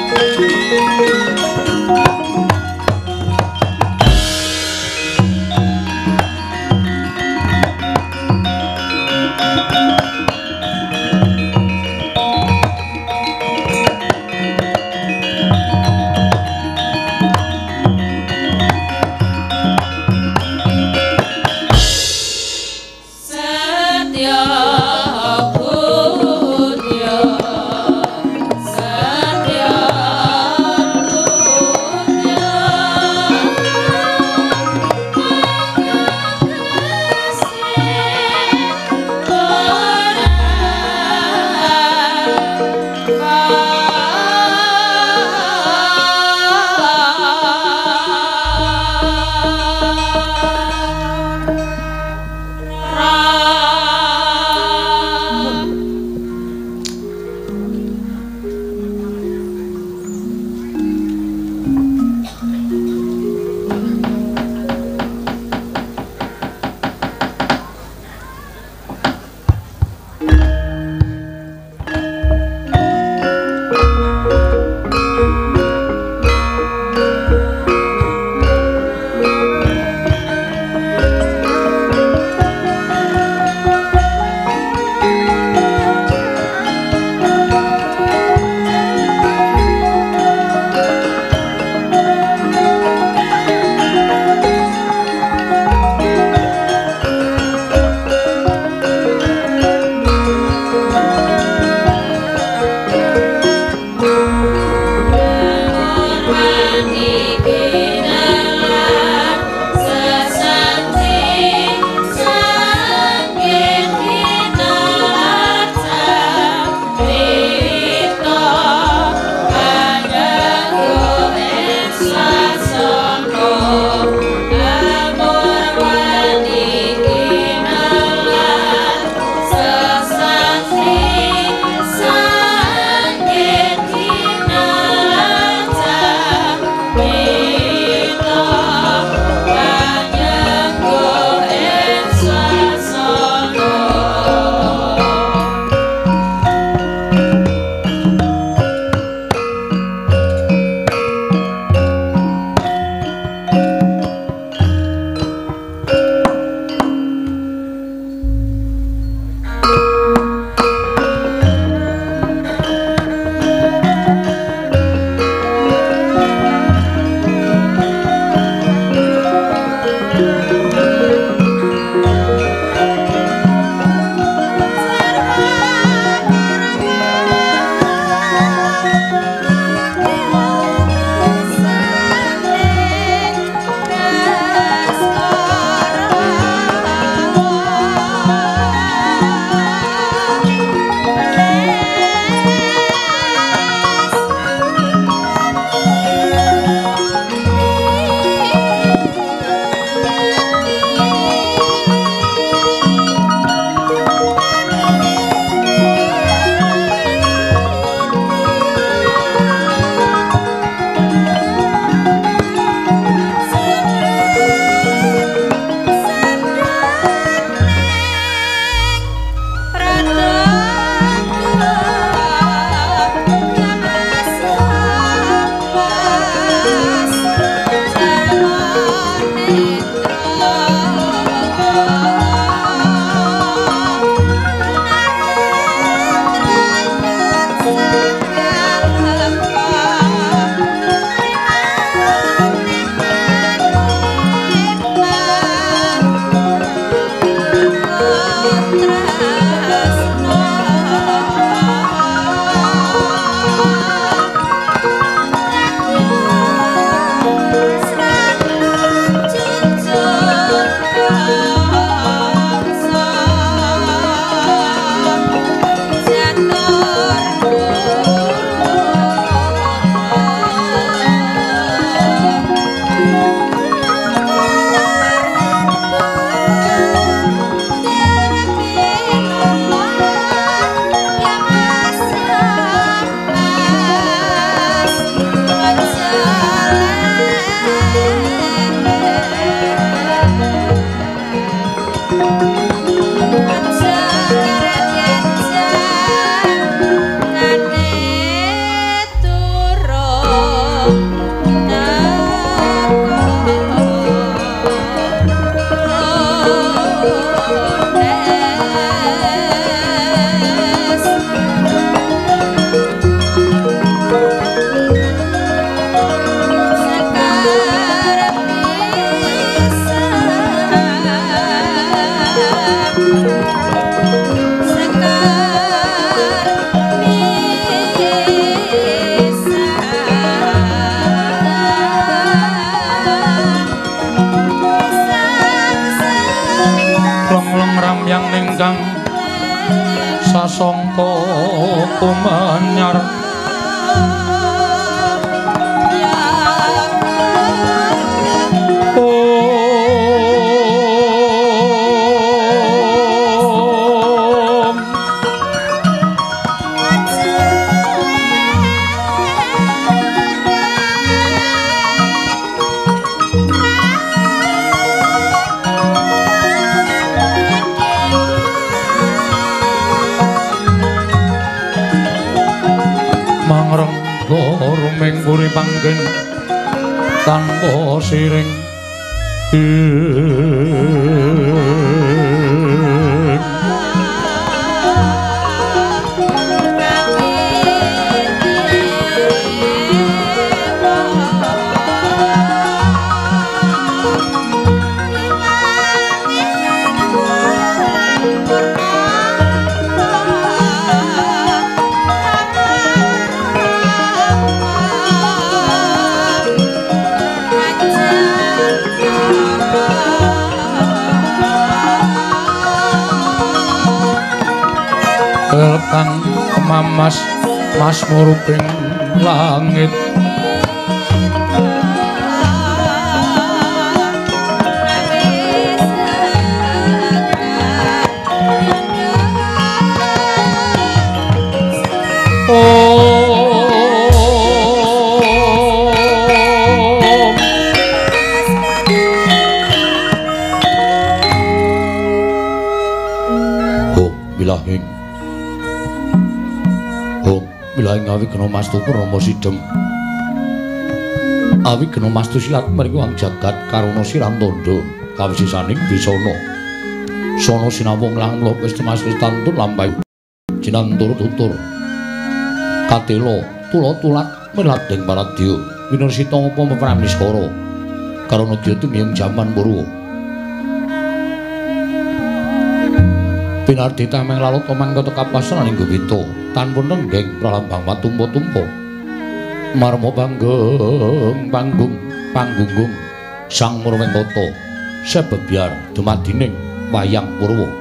Setya ingkang sasangka kumanyar rumeng puri panggen tanpa siring kang kemamas mas muruping langit bilahing oh bilahing awi kena mastu Rama Sidhem awi kena mastu silat mriki wong jagat karuna siram tondo kawisisaning bisana sono sinawung langlo wis cemas wis tantun lampahi jinantur tutur katela tula tulat meladeng paradya winursita ngapa mepramiskara karana dia tumiyung jaman purwa pinardi tameng lalut mangkata kapasaning gowita tanpa nenggeng pralambang matumpa-tumpa marma panggeng panggung panggunggung sang murwengkata sebebyar dumadining wayang purwa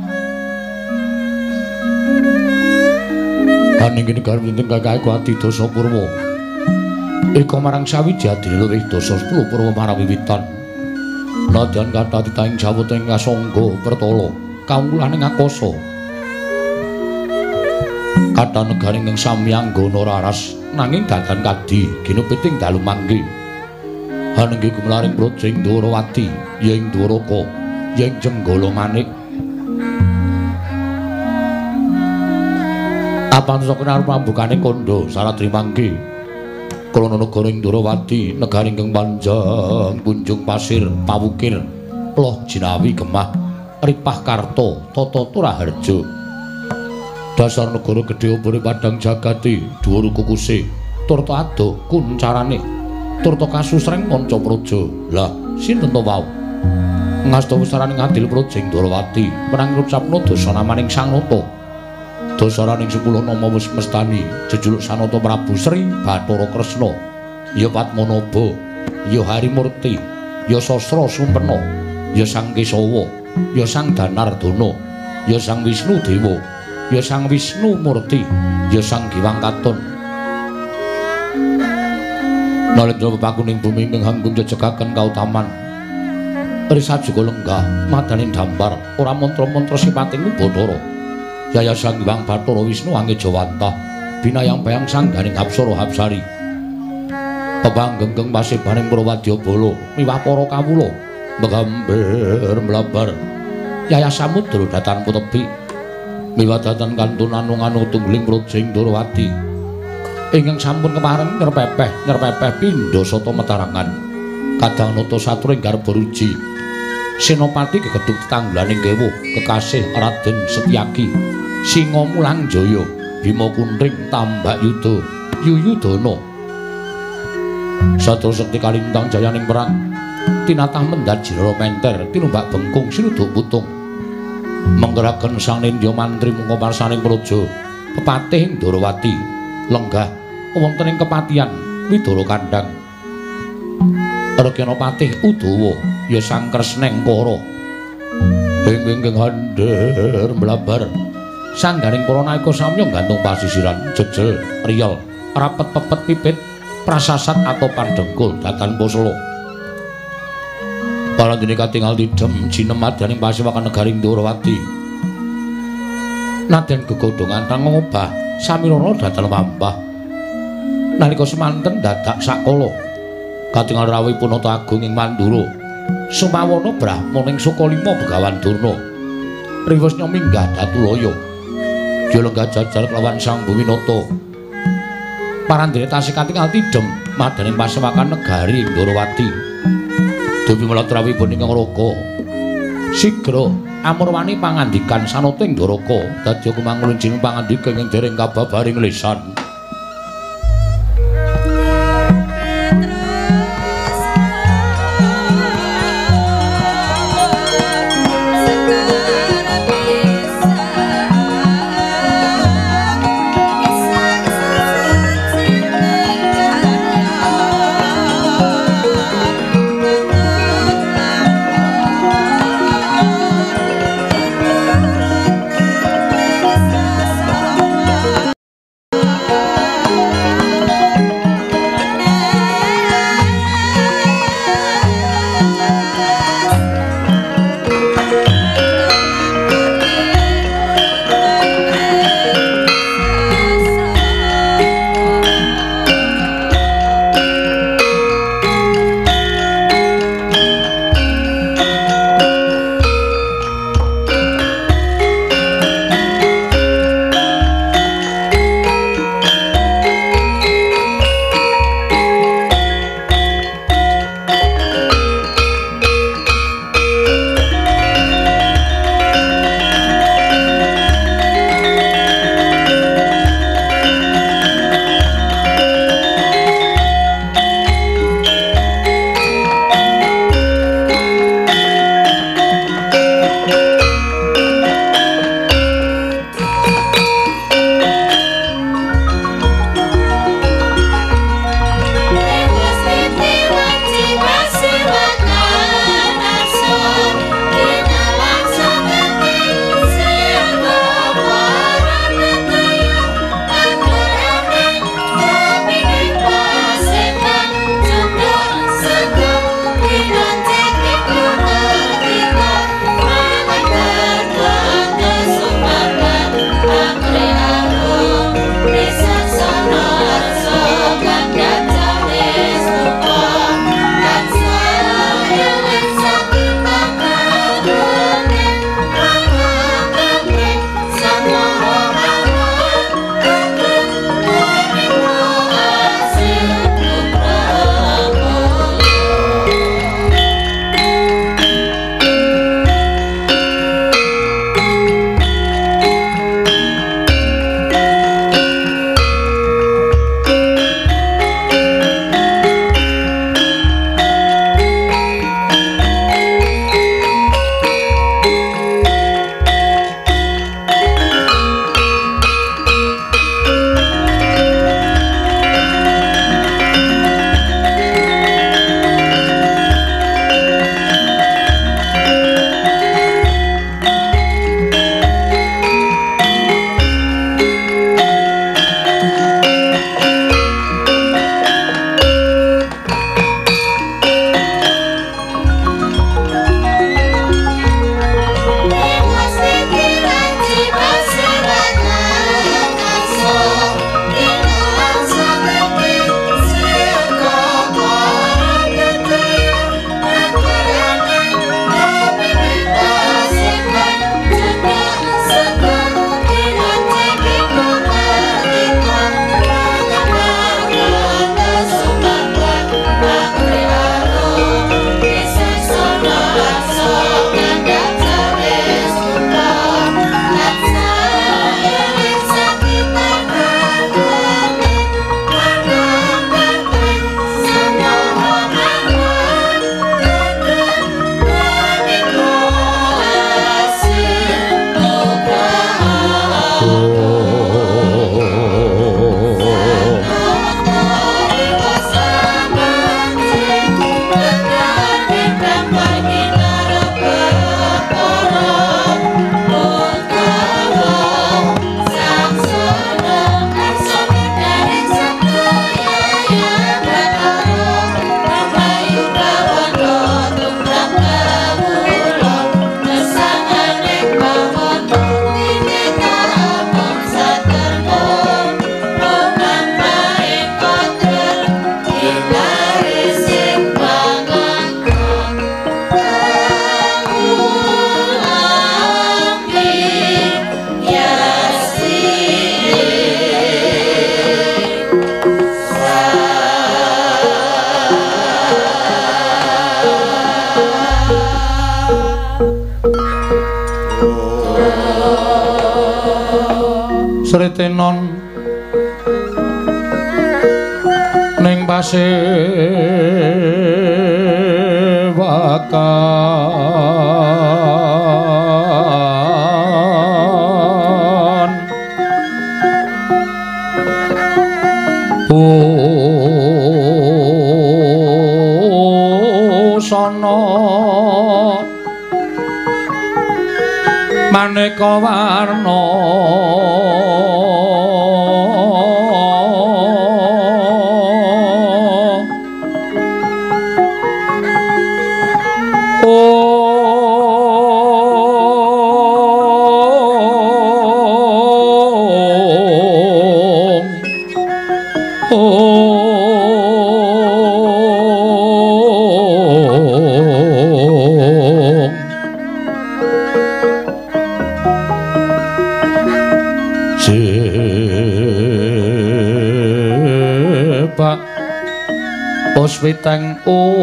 aning kene garwa dinten kakae kuati dosa purwa eka marang sawijadine luwih dosa sepuluh purwa marawiwitan nadyan kathah titaing jawuting kasangga pertala kawulaning akasa kathah negaring ing samyangga raras nanging dadan kadi ginupiting dalu mangke hanengge gumlaring projing Dwarawati ya ing Dwaraka ya ing Jenggala Manik apansa kenar pambukane kandha saratri mangke kala negara ing Dwarawati negaring ingkang panjang kunjung pasir pawukir loh jinawi gemah Ripah Karta Tata Turaharja dasar negara gedhe obore padang jagati dhuwur kukuse turta ado kuncarane turta kasusreng manca praja lah sinten to wau ngasta wesaraning adil projing Dwarawati menang ngucapna dosa namaning Sang Nata dasaraning sepuluh nama wis mestani jejuluk Sanata Prabu Sri Bathara Kresna ya Padmanaba ya Harimurti ya Sasra Sumpena ya Sang Kesawa ya Sang Danardana ya Sang Wisnu Dewa ya Sang Wisnu Murti ya Sang Giwang Katon nalendra pepakuning bumi ing hanggung jejegaken kautaman risat juga lenggah madaning dampar ora mantra-mantra sipating Bathara yaya Sang Giwang Bathara Wisnu Angejawantah binayang bayang sangganing Apsara Hapsari pepanggenggeng pasibaning Prawadyabala miwah para kawula megambir mlabar yaya samudra datan putebi miwadatan kantunan anu tungling projing Dwarawati ingkang sampun kepareng ngerpepeh ngerpepeh pindha sata metarangan kadang nata satring garba ruji senopati gegedhuk tetanggulaning kewuh kekasih Raden Setyaki Singa Mulang Jaya Bima Kunring Tambak Yuda Yuyudana Satya Sekti Kalintang jayaning perang tinatah mendhat jira menter tinumbak bengkung sinuduk putung menggeraken sang nindya mantri mungka parsaning praja pepatih ing Dwarawati lenggah wonten ing kepatihan Widara Kandhang Rekanapatih Udawa ya Sang Kresneng Para ing wingking hander mlabar sanggaring para naika samya gantung pasisiran jejel riyel rapet pepet pipit prasasat atau pandengkul datan posolo palandene katingal tidem jinemadyaning pasewakan negaring Ndorowati nadyan gegodhongan tang ngobah samirana datan pampah nalika semanten dadak sakala katingal rawuh punata agung ing Mandura sumawana brahmana ing Sukalima Begawan Durna riwesnya minggah Datulaya Jalenggah jajar kelawan Sang Buwinata parandene tasih katingal tidem madaning pasewakan negari Ndorowati dupi mlatrapipun ingkang raka sigra amurwani pangandikan sanata ing Ndoraka dadi kumangulun jin pangandika ing dereng kababaring lisan tinon ning pasewakan busana maneka warna Puspiteng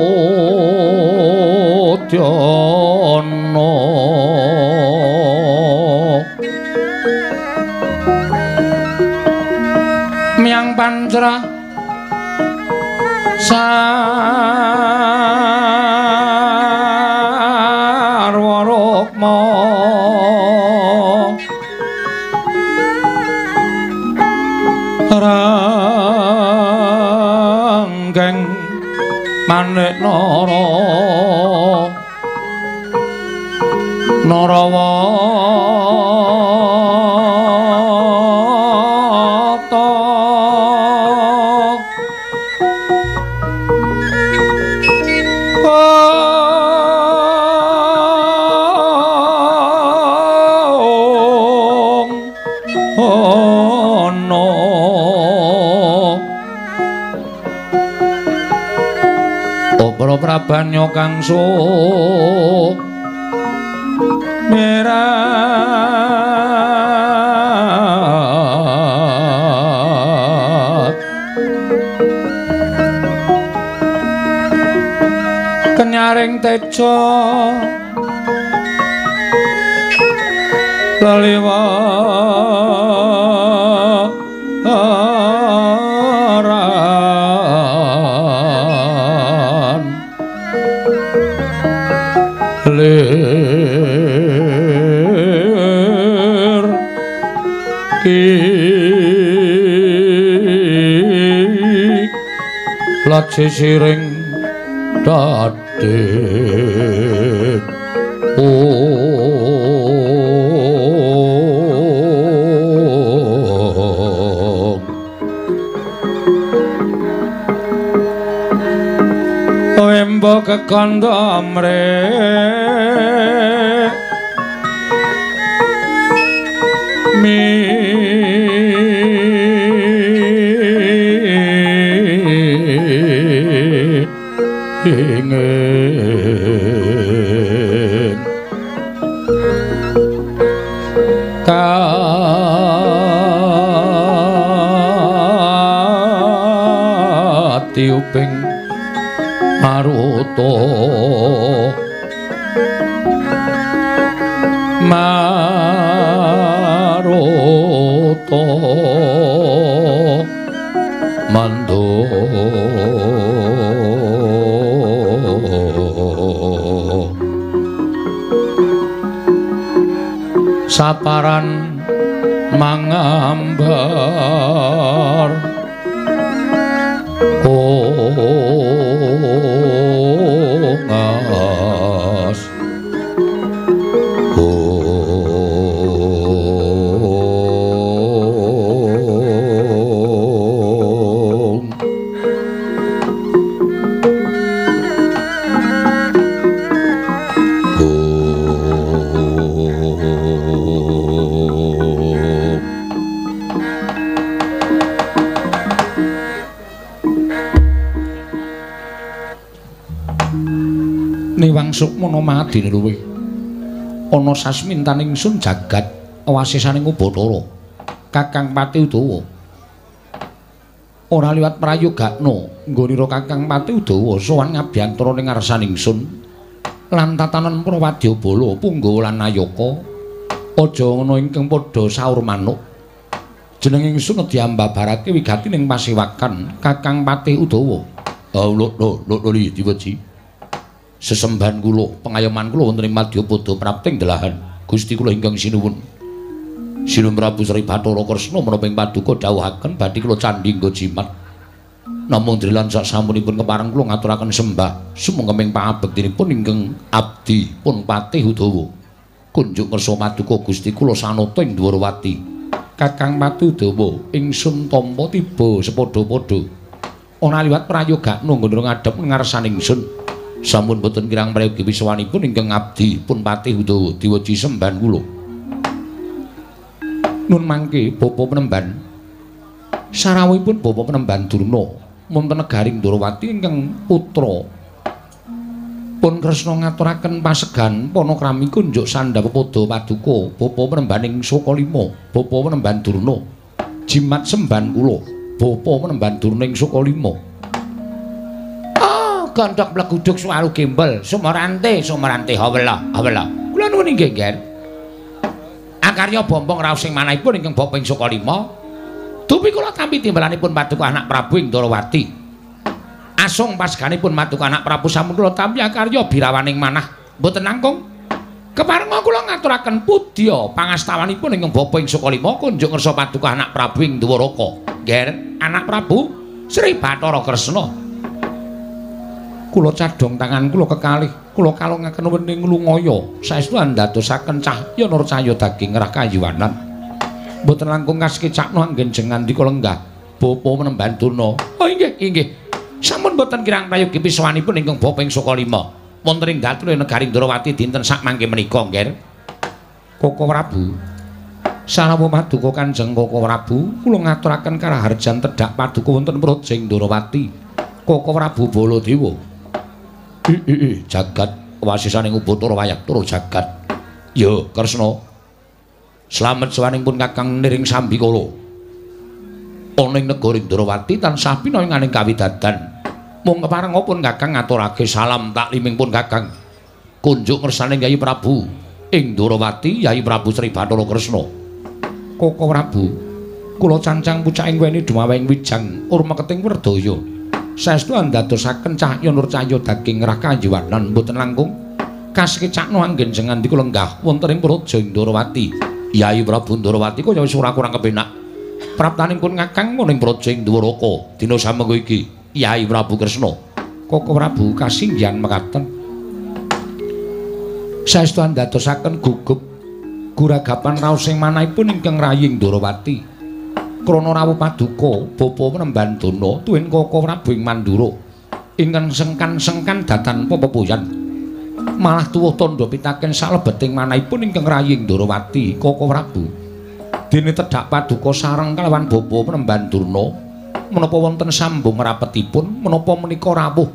Udyana miyang pancrah sarwa rukma ranggeng manik nara narawata Prabanyo kang su merat kenyaring teja laliwa lir ki laci siring dadit oh embo kekandha mrek mi ingin katiuping maruta maruta mando saparan mangambar ongas Niwang Sukmana madine luwih ana sasmintaning ingsun jagat wasisaning Ubathara Kakang Pati Udawa ora liwat prayogakna nggonira Kakang Pati Udawa sowan ngabiyantara ning ngarsaning ingsun lan tatanan para wadyabala Punggawa lan Nayaka aja ngono ingkang padha saur manuk Jeneng ingsun diambabarake wigati ning Pasewakan Kakang Patih Udawa. Oh lho lho lho diweji. Sesembahan kula, pengayoman kula wonten ing Madyapada prapting delahan. Gusti kula ingkang sinuwun. Sinuwun Prabu Sri Bathara Kresna menapa ing paduka dawuhaken badhe kula candhi nggo jimat. Namung drilan sasampunipun kepareng kula ngaturaken sembah sumangga ing pangabektinipun ingkang abdi pun Patih Udawa. Kunjuk ngersa paduka Gusti kula sanata ing Dwarawati. Kakang Patih Udawa ingsun tampa tiba sepadha-padha. Ana liwat prayoga nunggu ngadhep ngarsaning ingsun. Sampun boten kirang prayogi wiswanipun ingkang abdi pun Patih Udawa diweji sembahan kula. Nun mangke Bapa Penemban sarawuhipun Bapa Penemban Durna wonten negaring Dwarawati ingkang putra pun Kresna ngaturaken pasegan panakrami kunjuk sandhapada paduka Bapa Penembaning Sukalima Bapa Penemban Durna jimat sembahan kula Bapa Penemban Durna ing Sukalima. Ah gondhok bleguduk swalu gembel sumarante sumarante hawela hawela kula nuwun inggih nggih. Akarya bombong raos sing manahipun ingkang Bapa ing Sukalima dupi kula tampi timbalanipun paduka anak Prabu ing Dwarawati. Asung pasganipun paduka anak Prabu sampun kula tampi akarya birawaning manah mboten langkung. Keparenga kula ngaturaken pudya pangastawanipun ingkang Bapa ing Sukalima kunjuk ngersa paduka anak Prabu ing Dwaraka. Nggih, anak Prabu Sri Bathara Kresna. Kula cadhong tangan kula kekalih, kula kalongaken wening lungaya saestu ndadosaken cahya nur cahya daging rakayuwanan. Mboten langkung kaskecakno anggenjengan dika lenggah Bapa Penemban Durna. Oh inggih, inggih. Sampun boten kirang prayogi piswanipun ingkang Bapa ing Sukalima. Wonten ing datur negaring Dwarawati dinten sak mangke menika, nggih. Koko Prabu. Sarawuh paduka Kanjeng Koko Prabu, kula ngaturaken karaharjan tedhak paduka wonten Projing Dwarawati. Koko Prabu Baladewa. Ih ih ih jagat wasisaning Ubathara Wayaktura jagat. Ya Kresna. Slamet sawaningipun Kakang Niring Sambikala. Ana ing negaring Dwarawati tansah pinaringaning kawidadan. Mung keparengipun Kakang ngaturake salam taklimingipun Kakang. Kunjuk ngersaning Yayi Prabu ing Dwarawati Yayi Prabu Sri Bathara Kresna. Koko Prabu, kula cancang pucaking weni dumawing wijang urmeketing Werdaya. Saestu ndadosaken cahya nur cahya daging rakayuwanan mboten langkung kasekecakno anggenjengan dika lenggah wonten ing Projing Dwarawati. Yayi Prabu Dwarawati kaya wis ora kurang kepenak. Praptanipun Kakang ing Projing Dwaraka dina samengko iki. Yayi Prabu Kresna. Koko Prabu kasinggihan mekaten. Saestu ndadosaken gugup guragapan raos sing manahipun ingkang raying Dwarawati. Krana rawuh paduka Bapa Penemban Durna tuwin Koko Prabu ing Mandura ingkang sengkan-sengkan datan pepepuyan malah tuwuh tandha pitaken salebeting manahipun ingkang raying Dwarawati Koko Prabu dene tedhak paduka sareng kalawan Bapa Penemban Durna menapa wonten sambung rapetipun menapa menika rawuh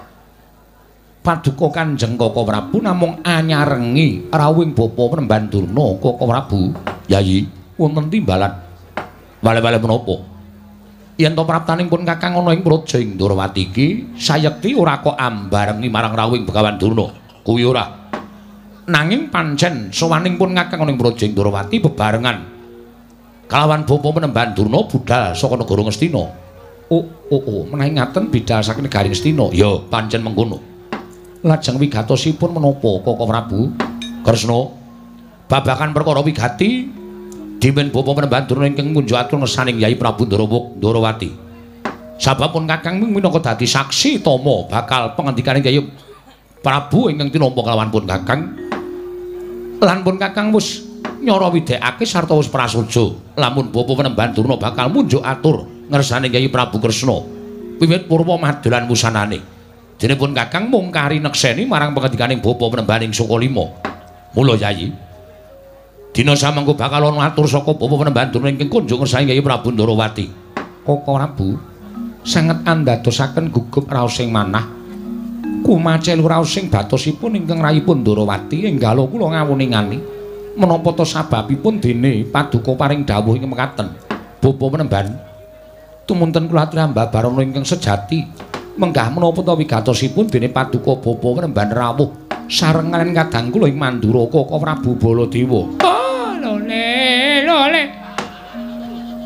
paduka Kanjeng Koko Prabu namung anyarengi rawuhing Bapa Penemban Durna Koko Prabu. Yayi wonten timbalan wale-wale menapa? Yen to praptanipun Kakang ana ing Projing Dwarawati iki sayekti ora kok ambarengi marang rawuhing Begawan Durna. Kuwi ora. Nanging pancen sowaningipun Kakang ana ing Projing Dwarawati bebarengan kalawan Bapa Penemban Durna budal saka negara Ngastina. Oh, oh, oh, menawi ngaten bidal saking negari Ngastina. Ya, pancen mengkono. Lajeng wigatosipun menapa Koko Prabu Kresna? Babagan perkara wigati dimen Bapa Penemban Durna ingkang ngunjuk atur ngersaning Yayi Prabu Dwarawati. Sababipun Kakang minangka dadi saksi tama bakal pangandikaning Yayi Prabu ingkang tinampa kelawan pun Kakang. Lan pun Kakang wis nyara widekake sarta wis prasaja lamun Bapa Penemban Durna bakal munjuk atur ngersaning Yayi Prabu Kresna wiwit purwa madolan wusanane. Dene pun Kakang mung kari nekseni marang pangandikaning Bapa Penembaning Sukalima. Mula Yayi dina samengko bakal ana atur saka Bapa Penemban Durna ingkang kunjuk ngersaning Yayi Prabu Dwarawati. Koko Prabu sanget andadosaken gugup raos sing manah kumacelu raos sing batosipun ingkang rayipun Dwarawati enggalo kula ngawuningani menapa to sababipun dene paduka paring dawuh ing mekaten. Bapa Penemban tumunten kula aturi ambabarana ingkang sejati menggah menapa to wigatosipun dene paduka Bapa Penemban rawuh sareng kaliyan kadang kula ing Mandura Koko Prabu Baladewa. Lole lole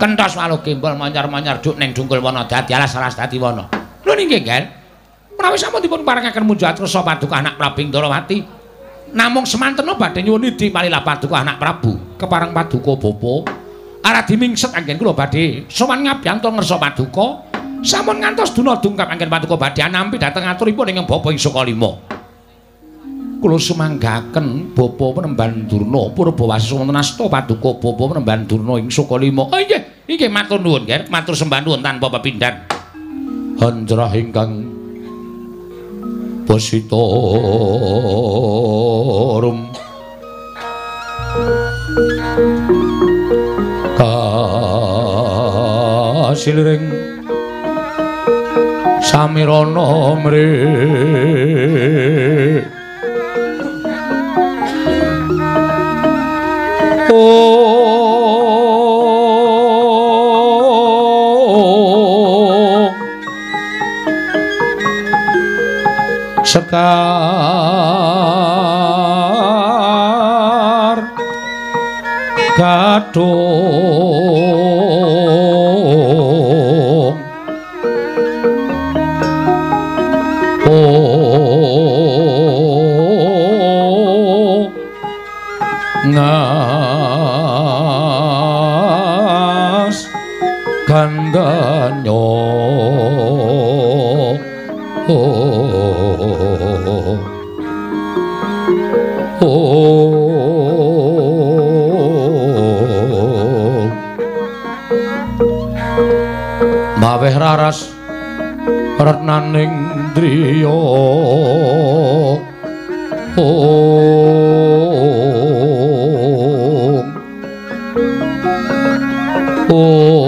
Kenthos waluh gembol manyar-manyar duk ning dungkul wana dadi alas-alas dadi wana. Lho nggih, Ger. Menawi sampun dipun paringaken munjat rasa paduka anak Prabu Ndrawati, namung semantena badhe nyuwun idi palilah paduka anak Prabu, kepareng paduka bapa. Aradi mingset anggen kula badhe sowan ngabyanto ngersa paduka. Sampun ngantos duna dungkap anggen paduka badhe nampi dhateng aturipun ing bapa ing Sukalima. Kula sumanggaken bapa Penemban Durna Purbawasisa wonten asta paduka bapa Penemban Durna ing Sukalima. Oh nggih, nggih matur nuwun, Ger. Matur sembah nuwun tanpa pepindhan. Hanjrah ingkang Pasitorum Kasiliring Samirana mri Sekar Gadung Oh Ngas Gandanyo Oh, oh, maweh raras retnaning driya oh, oh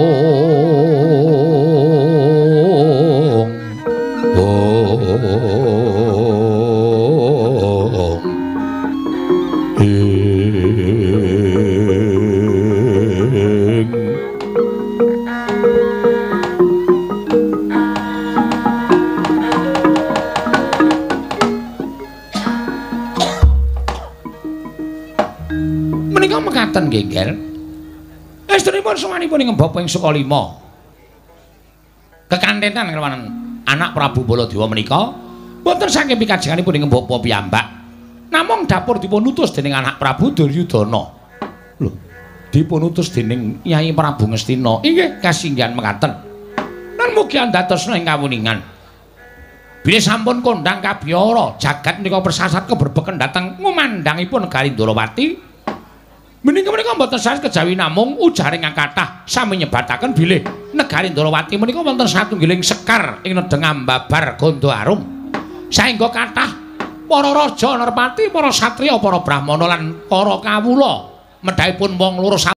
menika mekaten nggih, Ger. Estrinipun sowanipun ing bapa ing Sukalima. Kekanthenan kelawan anak Prabu Baladewa menika boten saking pikajenganipun ing bapa piyambak. Namung dapur dipun utus dening anak Prabu Duryudana. Lho, dipun utus dening Nyai Prabu Ngastina. Inggih kasinggihan mekaten. Lan mugi andhadosna ing kawuningan. Bilih sampun kondhang kabiyara jagat menika persasat keberbeken dhateng ngumandhangipun negari Ndrawati. Menika-menika mboten sanes kejawi namung ujaring kathah sami nyebataken bilih negari Ndrawati menika wonten satunggiling sekar ing nedeng ambabar Ganda Arum. Saengga kathah para raja Narpati, para satriya, para brahmana lan para kawula medhahipun wong loro